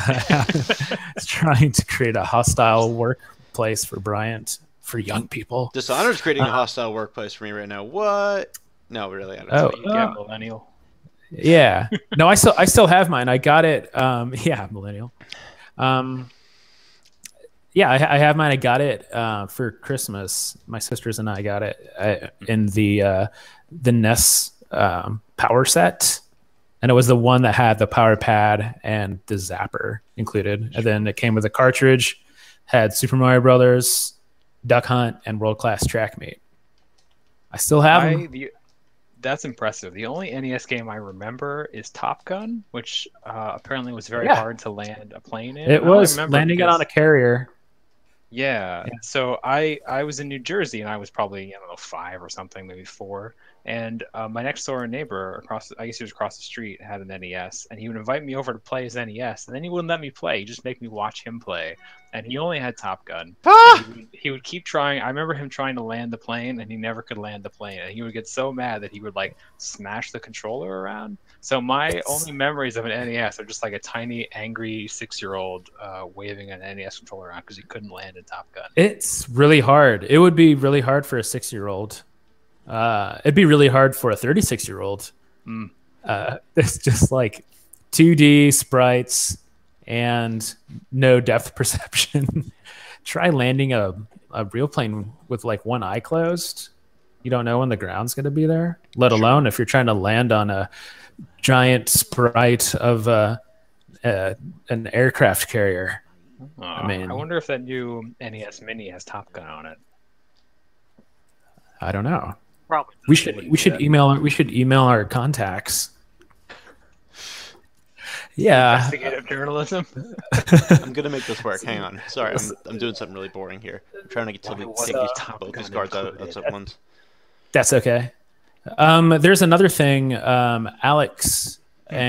It's trying to create a hostile workplace for Bryant for young people. Dishonored's creating a Uh, hostile workplace for me right now. What? No, really, I don't Oh, That's what you get, uh, millennial. yeah. No, I still I still have mine. I got it. Um, yeah, millennial. Um, yeah, I, I have mine. I got it uh, for Christmas. My sisters and I got it uh, in the uh, the N E S um, power set, and it was the one that had the power pad and the zapper included. And then it came with a cartridge, had Super Mario Brothers, Duck Hunt, and World Class Track Meet. I still have I, them. the, that's impressive. The only N E S game I remember is Top Gun, which uh, apparently was very Yeah. hard to land a plane in. It I only was remember landing it because- on a carrier. Yeah. Yeah. So I I was in New Jersey and I was probably, I don't know, five or something, maybe four. And uh, my next door neighbor across, I guess he was across the street, had an N E S, and he would invite me over to play his N E S, and then he wouldn't let me play. He'd just make me watch him play. And he only had Top Gun. Ah! And He would, he would keep trying. I remember him trying to land the plane, and he never could land the plane. And he would get so mad that he would like smash the controller around. So my only memories of an N E S are just like a tiny, angry six-year-old uh, waving an N E S controller around because he couldn't land in Top Gun. It's really hard. It would be really hard for a six-year-old. Uh, it'd be really hard for a thirty-six-year-old. Mm. Uh, it's just like two D sprites and no depth perception. Try landing a, a real plane with like one eye closed. You don't know when the ground's going to be there, let alone if you're trying to land on a giant sprite of uh, uh, an aircraft carrier. Uh, I mean- I wonder if that new N E S Mini has Top Gun on it. I don't know. Probably. We should we should email we should email our contacts. Yeah. Investigative journalism. I'm gonna make this work. Hang on. Sorry, I'm, I'm doing something really boring here. I'm trying to get to Why the, was take the these, Top both these Gun cards out included? at once. That's okay. Um, there's another thing, um, Alex.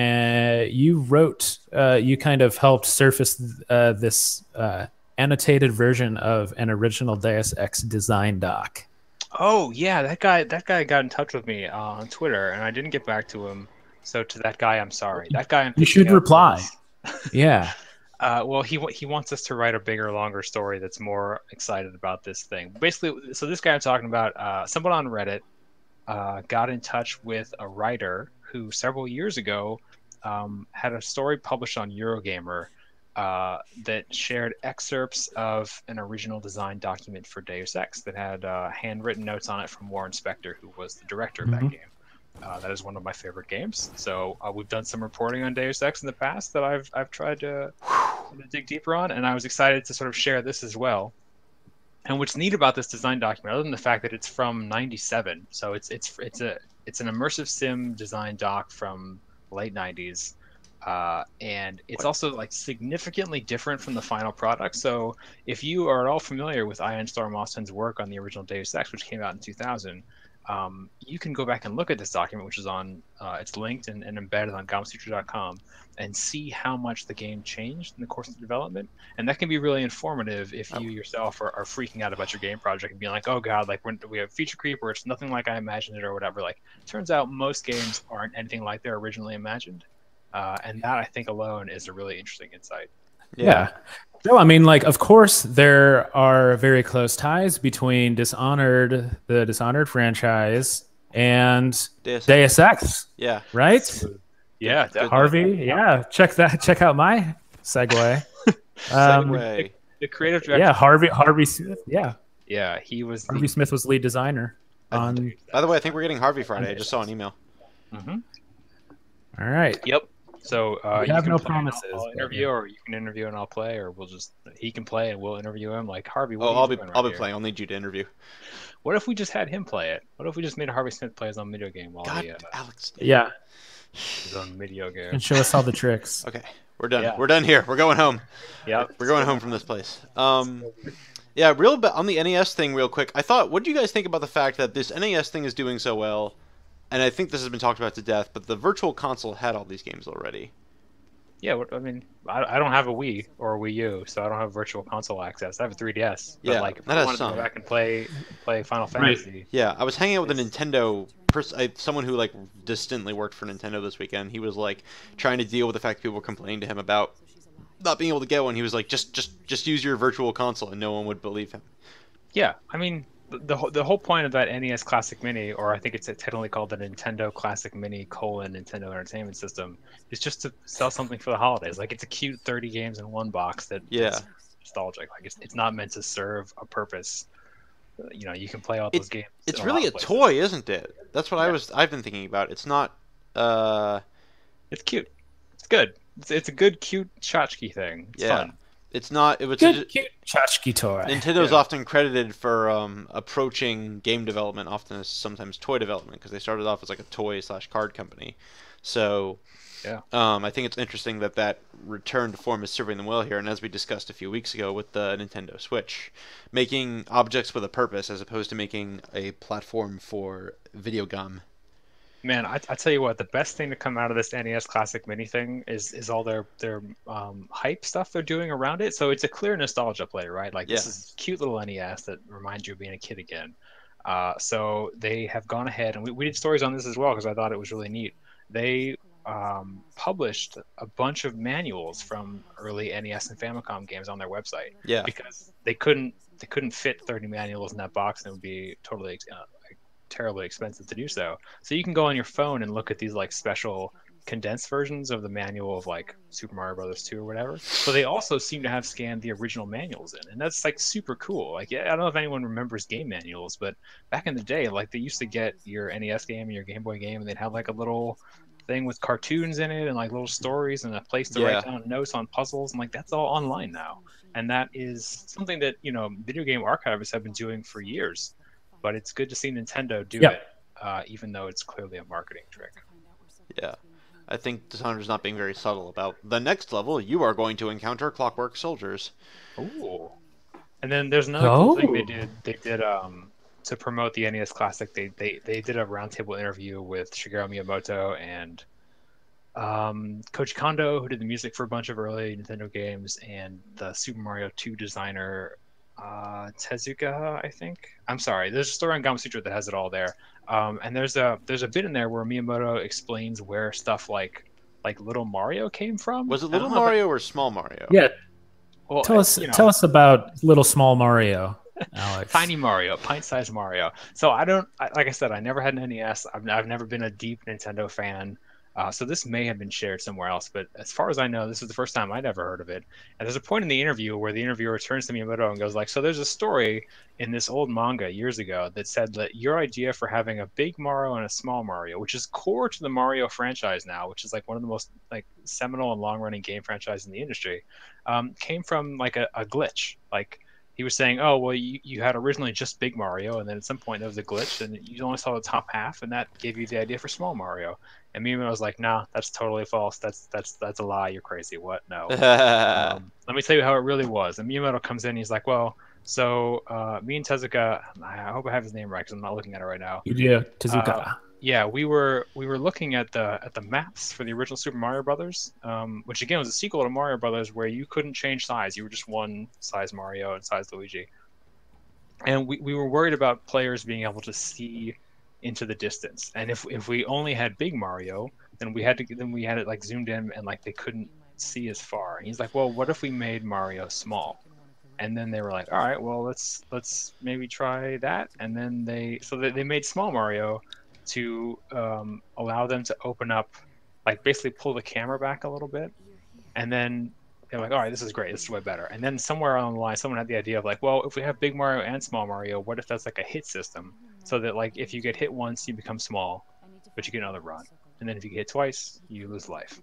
Uh, you wrote, uh, you kind of helped surface uh, this uh, annotated version of an original Deus Ex design doc. Oh yeah, that guy. That guy got in touch with me uh, on Twitter, and I didn't get back to him. So to that guy, I'm sorry. That guy. I'm You should thinking of reply. is- Yeah. Uh, well, he wa- he wants us to write a bigger, longer story that's more excited about this thing. Basically, so this guy I'm talking about, uh, someone on Reddit uh, got in touch with a writer who several years ago um, had a story published on Eurogamer uh, that shared excerpts of an original design document for Deus Ex that had uh, handwritten notes on it from Warren Spector, who was the director of Mhm. that game. Uh, that is one of my favorite games. So uh, we've done some reporting on Deus Ex in the past that I've I've tried to, to dig deeper on, and I was excited to sort of share this as well. And what's neat about this design document, other than the fact that it's from ninety-seven, so it's it's it's a it's an immersive sim design doc from late nineties, uh, and it's also like significantly different from the final product. So if you are at all familiar with Ian Storm Austin's work on the original Deus Ex, which came out in two thousand. Um, you can go back and look at this document, which is on, uh, it's linked and, and embedded on Gamasutra dot com, and see how much the game changed in the course of development. And that can be really informative if you yourself are, are freaking out about your game project and being like, oh god, like we're, we have feature creep or it's nothing like I imagined it or whatever. Like, turns out most games aren't anything like they're originally imagined. Uh, and that, I think, alone is a really interesting insight. Yeah. No, I mean, like, of course, there are very close ties between Dishonored, the Dishonored franchise, and Deus Ex. Deus Ex, Yeah. right? Yeah, definitely. Harvey, yeah, check that. Check out my segue. Um, Segue. The creative director. yeah, Harvey, Harvey Smith. Yeah, Yeah, he was the. Harvey Smith was lead designer on. By the way, I think we're getting Harvey Friday. I just saw an email. Mhm. All right. Yep. So uh, We you have can no play and I'll- promises, I'll but interview, or you can interview and I'll play, or we'll just he can play and we'll interview him. Like Harvey, what Oh, are you I'll be doing I'll right be here? playing. I'll need you to interview. What if we just had him play it? What if we just made Harvey Smith play his own video game while God, he uh, Alex. Yeah, his own video game? and show us all the tricks. Okay, we're done. Yeah. We're done here. We're going home. Yep. We're going home from this place. Um, yeah, real ba- on the N E S thing, real quick. I thought, what do you guys think about the fact that this N E S thing is doing so well? And I think this has been talked about to death, but the Virtual Console had all these games already. Yeah, what, I mean, I, I don't have a Wii or a Wii U, so I don't have virtual console access. I have a three D S, but Yeah, like if that I has wanted to go some. back and play play Final Right. Fantasy, Yeah, I was hanging out with a it's Nintendo pers- I, someone who like distantly worked for Nintendo this weekend. He was like trying to deal with the fact people were complaining to him about not being able to get one. He was like, just just just use your virtual console, and no one would believe him. yeah. I mean, the the, whole- the whole point of that N E S Classic Mini, or I think it's technically called the Nintendo Classic Mini colon Nintendo Entertainment System, is just to sell something for the holidays. Like it's a cute thirty games in one box that Yeah, that's nostalgic. Like it's it's not meant to serve a purpose. Uh, You know, you can play all it those games in it's a lot really of a places. toy, isn't it? That's what I Yeah, was I've been thinking about. It's not. Uh, it's cute. It's good. It's, it's a good, cute tchotchke thing. It's yeah, fun. it's not. It was Good, cute tchotchke toy. Nintendo's Yeah. often credited for um, approaching game development often as sometimes toy development because they started off as like a toy slash card company. So Yeah. um, I think it's interesting that that return to form is serving them well here. And as we discussed a few weeks ago with the Nintendo Switch, making objects with a purpose as opposed to making a platform for video game. Man, I, I tell you what, the best thing to come out of this N E S Classic Mini thing is is all their their um, hype stuff they're doing around it. So it's a clear nostalgia play, right? Like Yeah. this is a cute little N E S that reminds you of being a kid again. Uh, so they have gone ahead, and we, we did stories on this as well because I thought it was really neat. They um, published a bunch of manuals from early N E S and Famicom games on their website Yeah. because they couldn't they couldn't fit thirty manuals in that box, and it would be totally uh, terribly expensive to do so. So you can go on your phone and look at these like special condensed versions of the manual of like Super Mario Brothers two or whatever. So they also seem to have scanned the original manuals in, and that's like super cool. Like, yeah, I don't know if anyone remembers game manuals, but back in the day, like they used to get your N E S game and your Game Boy game, and they'd have like a little thing with cartoons in it and like little stories and a place to Yeah. write down notes on puzzles, and like that's all online now. And that is something that you know video game archivists have been doing for years. But it's good to see Nintendo do Yep. it, uh, even though it's clearly a marketing trick. Yeah. I think Dishonored's not being very subtle about the next level. You are going to encounter clockwork soldiers. Ooh. And then there's another cool thing they Oh. did. They did um, to promote the N E S Classic. They they they did a roundtable interview with Shigeru Miyamoto and um, Koji Kondo, who did the music for a bunch of early Nintendo games, and the Super Mario two designer uh, Tezuka, I think. I'm sorry. There's a story on Gamasutra that has it all there. Um, and there's a there's a bit in there where Miyamoto explains where stuff like like Little Mario came from. Was it I Little don't know if Mario or Small Mario? Yeah, Well, tell us you know, tell us about Little Small Mario, Alex. Tiny Mario, pint-sized Mario. So I don't, I, like I said, I never had an N E S. I've, I've never been a deep Nintendo fan. Uh, so this may have been shared somewhere else, but as far as I know, this is the first time I'd ever heard of it. And there's a point in the interview where the interviewer turns to Miyamoto and goes like, "So there's a story in this old manga years ago that said that your idea for having a big Mario and a small Mario, which is core to the Mario franchise now, which is like one of the most like seminal and long-running game franchises in the industry, um, came from like a, a glitch, like." He was saying, "Oh, well, you, you had originally just Big Mario, and then at some point there was a glitch, and you only saw the top half, and that gave you the idea for Small Mario." And Miyamoto was like, "Nah, that's totally false. That's that's that's a lie. You're crazy. What? No. Um, let me tell you how it really was." And Miyamoto comes in, and he's like, "Well, so uh, me and Tezuka, I hope I have his name right because I'm not looking at it right now. Yuya Tezuka. Uh, yeah, we were we were looking at the at the maps for the original Super Mario Brothers, um, which again was a sequel to Mario Brothers where you couldn't change size; you were just one size Mario and size Luigi. And we, we were worried about players being able to see into the distance. And if if we only had Big Mario, then we had to then we had it like zoomed in and like they couldn't see as far. And he's like, "Well, what if we made Mario small?" And then they were like, "All right, well let's let's maybe try that." And then they so they, they made Small Mario to um, allow them to open up, like basically pull the camera back a little bit, and then they're like, "All right, this is great. This is way better." And then somewhere along the line, someone had the idea of like, "Well, if we have Big Mario and Small Mario, what if that's like a hit system, so that like if you get hit once, you become small, but you get another run, and then if you get hit twice, you lose life."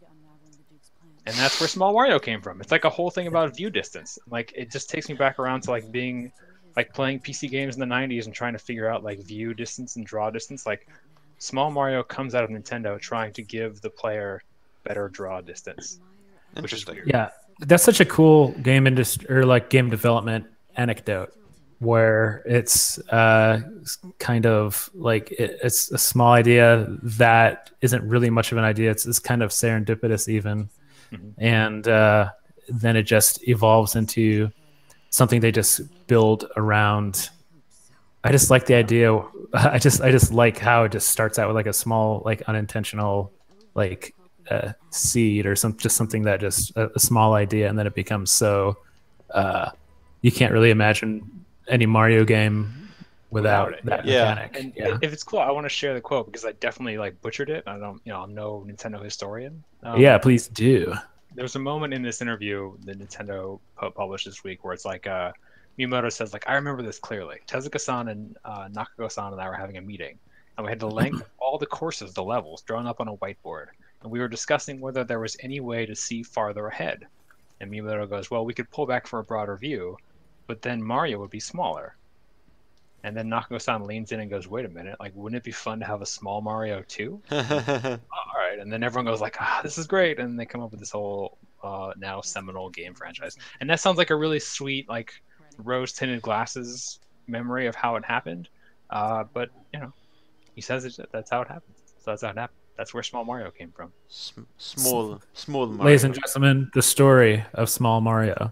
And that's where Small Mario came from. It's like a whole thing about view distance. Like it just takes me back around to like being like playing P C games in the nineties and trying to figure out like view distance and draw distance. Like Small Mario comes out of Nintendo trying to give the player better draw distance, which is Interesting. weird. Yeah, that's such a cool game industry or like game development anecdote where it's uh, kind of like it, it's a small idea that isn't really much of an idea. It's, it's kind of serendipitous even. Mhm. and uh, then it just evolves into something they just build around. I just like the idea. I just I just like how it just starts out with like a small, like unintentional, like uh, seed or some just something that just a, a small idea, and then it becomes so uh, you can't really imagine any Mario game Without without it, that yeah. Yeah. mechanic. And Yeah, if it's cool, I want to share the quote because I definitely like butchered it. I don't, you know, I'm no Nintendo historian. yeah. Um, Please do. there's a moment in this interview that Nintendo pu- published this week where it's like uh, Miyamoto says like I remember this clearly. Tezuka-san and uh, Nakago-san and I were having a meeting, and we had the length of all the courses, the levels drawn up on a whiteboard, and we were discussing whether there was any way to see farther ahead. And Miyamoto goes, "Well, we could pull back for a broader view, but then Mario would be smaller." And then Nakago-san leans in and goes, "Wait a minute! Like, wouldn't it be fun to have a small Mario too?" All right, and then everyone goes like, "Ah, this is great!" And they come up with this whole uh, now seminal game franchise. And that sounds like a really sweet, like rose-tinted glasses memory of how it happened. Uh, but you know, he says it, that's how it happened. So that's how it happened. That's where Small Mario came from. S- small, small Ladies and Mario. gentlemen, the story of Small Mario.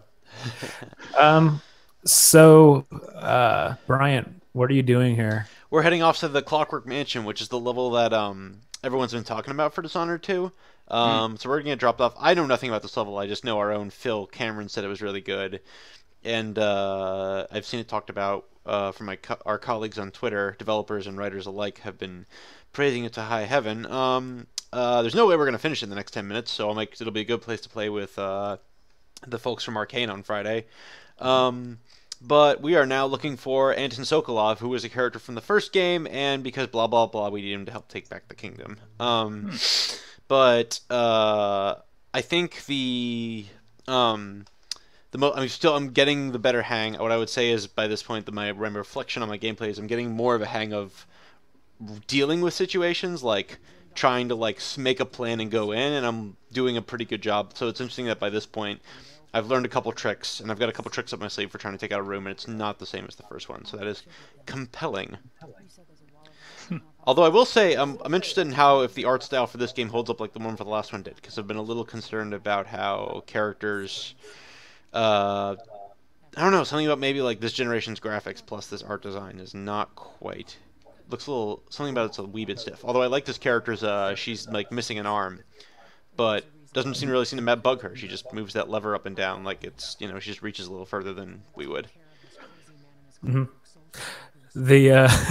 Um, so, uh, Bryant, what are you doing here? We're heading off to the Clockwork Mansion, which is the level that um everyone's been talking about for Dishonored two. Mm. Um, so we're gonna get dropped off. I know nothing about this level. I just know our own Phil Cameron said it was really good, and uh, I've seen it talked about uh, from my co- our colleagues on Twitter. Developers and writers alike have been praising it to high heaven. Um, uh, there's no way we're gonna finish in the next ten minutes, so I'll make it'll be a good place to play with uh, the folks from Arcane on Friday. Um, but we are now looking for Anton Sokolov, who was a character from the first game, and because blah blah blah, we need him to help take back the kingdom. Um, Hmm. but uh, I think the um, the mo- I'm still I'm getting the better hang. What I would say is by this point, that my, my reflection on my gameplay is I'm getting more of a hang of dealing with situations, like trying to like make a plan and go in, and I'm doing a pretty good job. So it's interesting that by this point I've learned a couple tricks, and I've got a couple tricks up my sleeve for trying to take out a room, and it's not the same as the first one. So that is compelling. Although I will say I'm, I'm interested in how if the art style for this game holds up like the one for the last one did, because I've been a little concerned about how characters, uh, I don't know, something about maybe like this generation's graphics plus this art design is not quite, looks a little, something about it's a wee bit stiff. Although I like this character's, uh, she's like missing an arm, but doesn't seem really seem to bug her. She just moves that lever up and down like it's, you know, she just reaches a little further than we would. Mm-hmm. The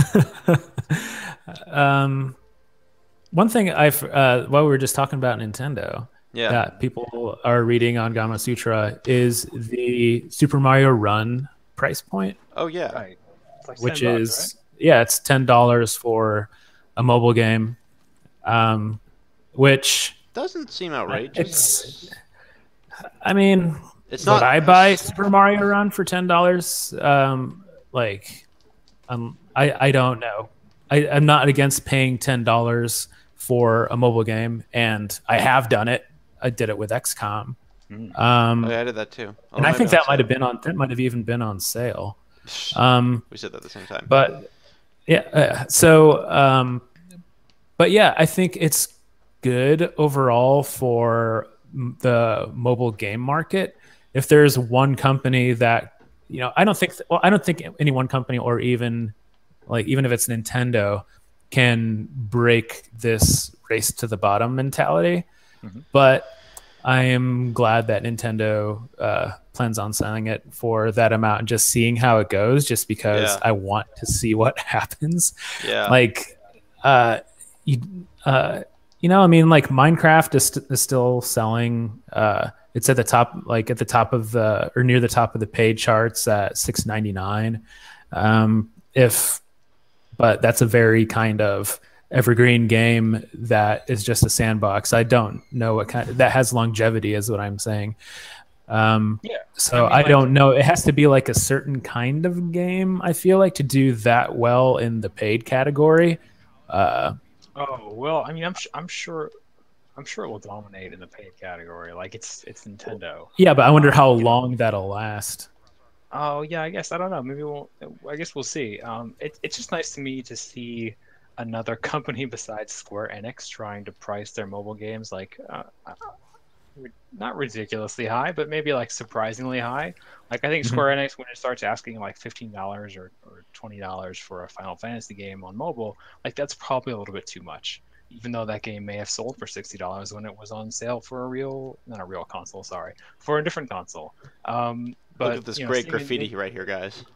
uh, um, one thing I've uh, while we were just talking about Nintendo, Yeah. that people are reading on Gamasutra is the Super Mario Run price point, Oh yeah. Right. It's like which ten is bucks, yeah, it's ten dollars for a mobile game, um, which Doesn't seem outrageous. it's. I mean, It's would not. I buy Super Mario Run for ten dollars? Um, like, um, I I don't know. I, I'm not against paying ten dollars for a mobile game, and I have done it. I did it with X COM, right? um, Oh, yeah, I did that too. Oh, and I might think be on that might have sale. been on. That might have even been on sale. Um, We said that at the same time. but yeah, uh, so um, but yeah, I think it's good overall for m- the mobile game market. If there's one company that, you know, I don't think, well, I don't think any one company or even like, even if it's Nintendo can break this race to the bottom mentality. Mhm. But I am glad that Nintendo uh, plans on selling it for that amount and just seeing how it goes, just because Yeah. I want to see what happens. Yeah. Like, uh, you, uh, you know, I mean, like Minecraft is, st- is still selling. Uh, it's at the top, like at the top of the or near the top of the paid charts at six ninety-nine. Um, if, but that's a very kind of evergreen game that is just a sandbox. I don't know what kind that has longevity, is what I'm saying. Um, Yeah. so I mean, I like- don't know. It has to be like a certain kind of game, I feel like, to do that well in the paid category. Uh, Oh well, I mean, I'm sh- I'm sure I'm sure it will dominate in the paid category. Like it's it's Nintendo. yeah, but I wonder Um, how you know. long that'll last. Oh yeah, I guess I don't know. Maybe we'll. I guess we'll see. Um, it, it's just nice to me to see another company besides Square Enix trying to price their mobile games like uh, not ridiculously high, but maybe like surprisingly high. Like I think Mhm. Square Enix, when it starts asking like fifteen dollars or, or twenty dollars for a Final Fantasy game on mobile, like that's probably a little bit too much. Even though that game may have sold for sixty dollars when it was on sale for a real, not a real console, sorry, for a different console. Um, Look but at this you know, great seeing it graffiti right here, guys.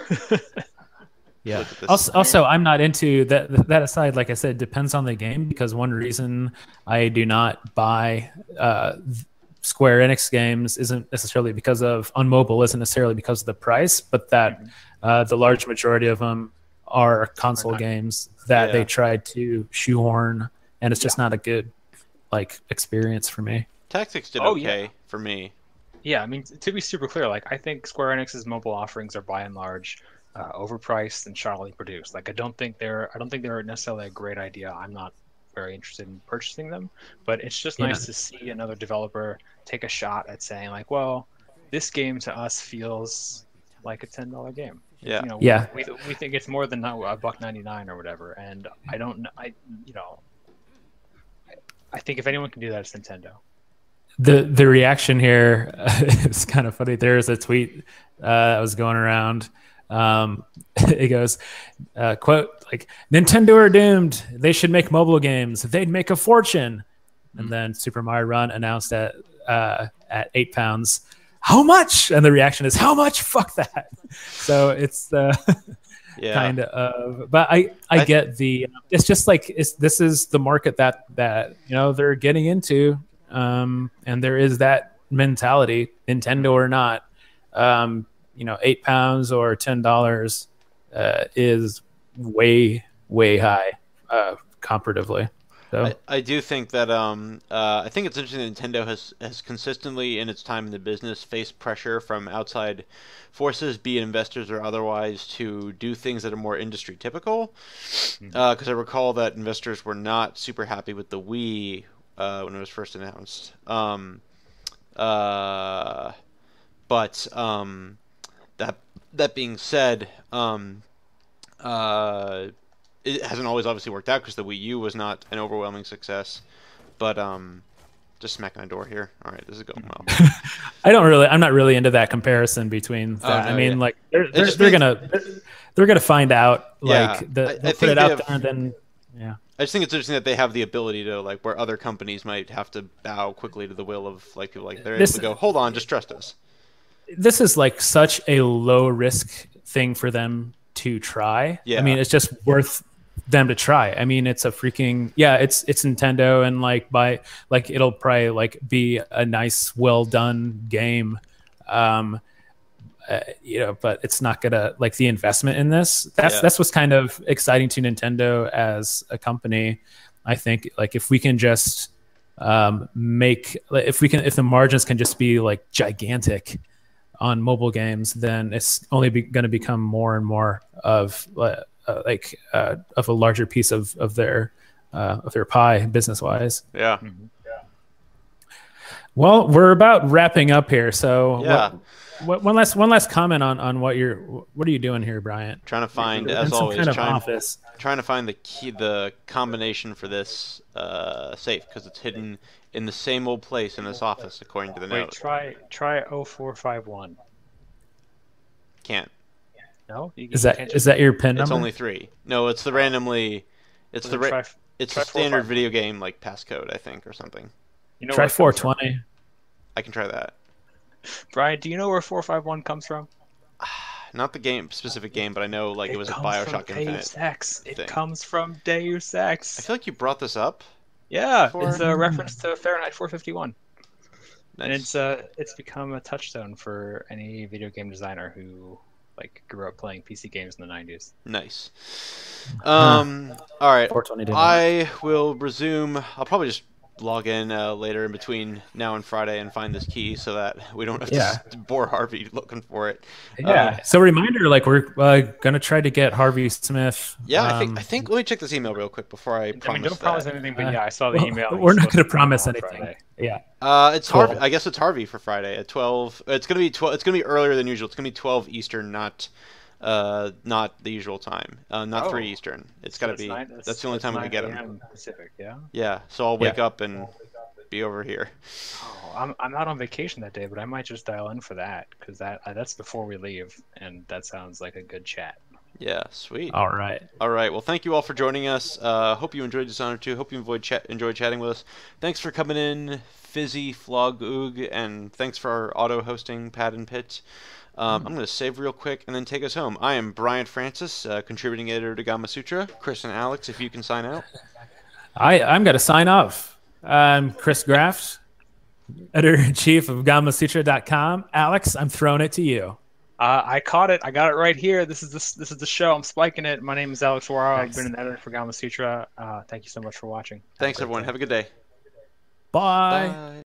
Yeah. Look at this. Also, also, I'm not into that. That aside, like I said, it depends on the game because one reason I do not buy uh, Square Enix games isn't necessarily because of on mobile, isn't necessarily because of the price, but that Mhm. uh, the large majority of them are console not- games that Yeah. they tried to shoehorn, and it's just Yeah. not a good like experience for me. Tactics did Oh, yeah. okay for me. Yeah, I mean, t- to be super clear, like I think Square Enix's mobile offerings are by and large uh, overpriced and shoddily produced. Like I don't think they're I don't think they're necessarily a great idea. I'm not very interested in purchasing them, but it's just Yeah. nice to see another developer take a shot at saying like, well, this game to us feels like a ten dollar game. Yeah. You know, Yeah. we, we think it's more than a buck ninety nine or whatever, and I don't kn- I you know I think if anyone can do that, it's Nintendo. the the reaction here is kind of funny. There's a tweet uh, that was going around. Um, it goes, uh, quote, like, Nintendo are doomed. They should make mobile games. They'd make a fortune. And then Super Mario Run announced at uh, at eight pounds. How much? And the reaction is, how much? Fuck that. So it's uh, Yeah. kind of, but I I I- get the. It's just like it's this is the market that that you know they're getting into. Um, and there is that mentality, Nintendo or not, um, you know, eight pounds or ten dollars uh, is way, way high uh, comparatively. So I, I do think that um uh, I think it's interesting that Nintendo has has consistently in its time in the business faced pressure from outside forces, be it investors or otherwise, to do things that are more industry typical. Because I recall that investors were not super happy with the Wii uh, when it was first announced. Um, uh, but um, that that being said, um, uh, it hasn't always obviously worked out because the Wii U was not an overwhelming success. But um, just smacking a door here. All right, this is going well. I don't really, I'm not really into that comparison between that. no, I mean, yeah. like they're they're, just they're means- gonna they're, they're gonna find out Yeah, like the, I- I they'll think put it they out have- there and then yeah. I just think it's interesting that they have the ability to like where other companies might have to bow quickly to the will of like people like they're able This- to go, hold on, just trust us. This is like such a low risk thing for them to try. Yeah. I mean, it's just worth them to try. I mean, it's a freaking yeah, it's it's Nintendo and like by like it'll probably like be a nice, well done game. Um uh, you know, but it's not gonna like the investment in this. That's Yeah. that's what's kind of exciting to Nintendo as a company. I think like if we can just um, make if we can if the margins can just be like gigantic on mobile games, then it's only going to become more and more of uh, uh, like uh, of a larger piece of of their uh, of their pie business wise. Yeah. Well, we're about wrapping up here, so Yeah. what, what, one last one last comment on on what you're what are you doing here, Bryant? Trying to find, In as some always, kind of trying, office. trying to find the key, the combination for this uh, safe because it's hidden in the same old place in this office, according to the Wait, note. try try oh four five one. Can't. No, you, Is you that can't is just, that your pin It's number? only three. No, it's the randomly. It's well, the then ra- try, it's try the standard four, five. video game like passcode, I think, or something. You know Try where it four comes from? twenty. I can try that. Brian, do you know where four five one comes from? Not the game specific game, but I know like it, was a comes Bioshock from Infinite. Deus Ex. It thing. comes from Deus Ex. I feel like you brought this up. Yeah, before. it's a reference to Fahrenheit four fifty-one. And Nice. it's uh it's become a touchstone for any video game designer who like grew up playing P C games in the nineties. Nice. Um. All right. four twenty. I will resume. I'll probably just log in uh, later in between now and Friday and find this key so that we don't have Yeah. to bore Harvey looking for it. Yeah. Uh, so reminder, like we're uh, gonna try to get Harvey Smith. yeah, I um, think. I think. Let me check this email real quick before I I mean, promise don't promise that. anything, but Uh, yeah, I saw the well, email. we're He's not supposed gonna to come promise on anything. Friday. Yeah. Uh, it's Cool. Harvey. I guess it's Harvey for Friday at twelve. It's gonna be twelve. It's gonna be earlier than usual. It's gonna be twelve Eastern, not, uh, not the usual time. Uh, not Oh. three Eastern. It's So gotta it's be. nine- That's the only time we can get nine him. a m Pacific, yeah. Yeah. So I'll wake Yeah. up and be over here. Oh, I'm I'm not on vacation that day, but I might just dial in for that because that uh, that's before we leave, and that sounds like a good chat. Yeah, sweet. All right. All right. Well, thank you all for joining us. Uh, hope you enjoyed Dishonored two. Hope you enjoyed, chat enjoyed chatting with us. Thanks for coming in, Fizzy, Flog, Oog, and thanks for our auto hosting, Pad and Pit. Um, I'm going to save real quick and then take us home. I am Brian Francis, uh, contributing editor to Gamasutra. Chris and Alex, if you can sign out. I, I'm going to sign off. I'm Chris Graft, editor-in-chief of Gamasutra dot com. Alex, I'm throwing it to you. Uh, I caught it. I got it right here. This is this this is the show. I'm spiking it. My name is Alex Waro. I've been an editor for Gamasutra. Uh, thank you so much for watching. Have Thanks, everyone. day. Have a good day. Bye. Bye.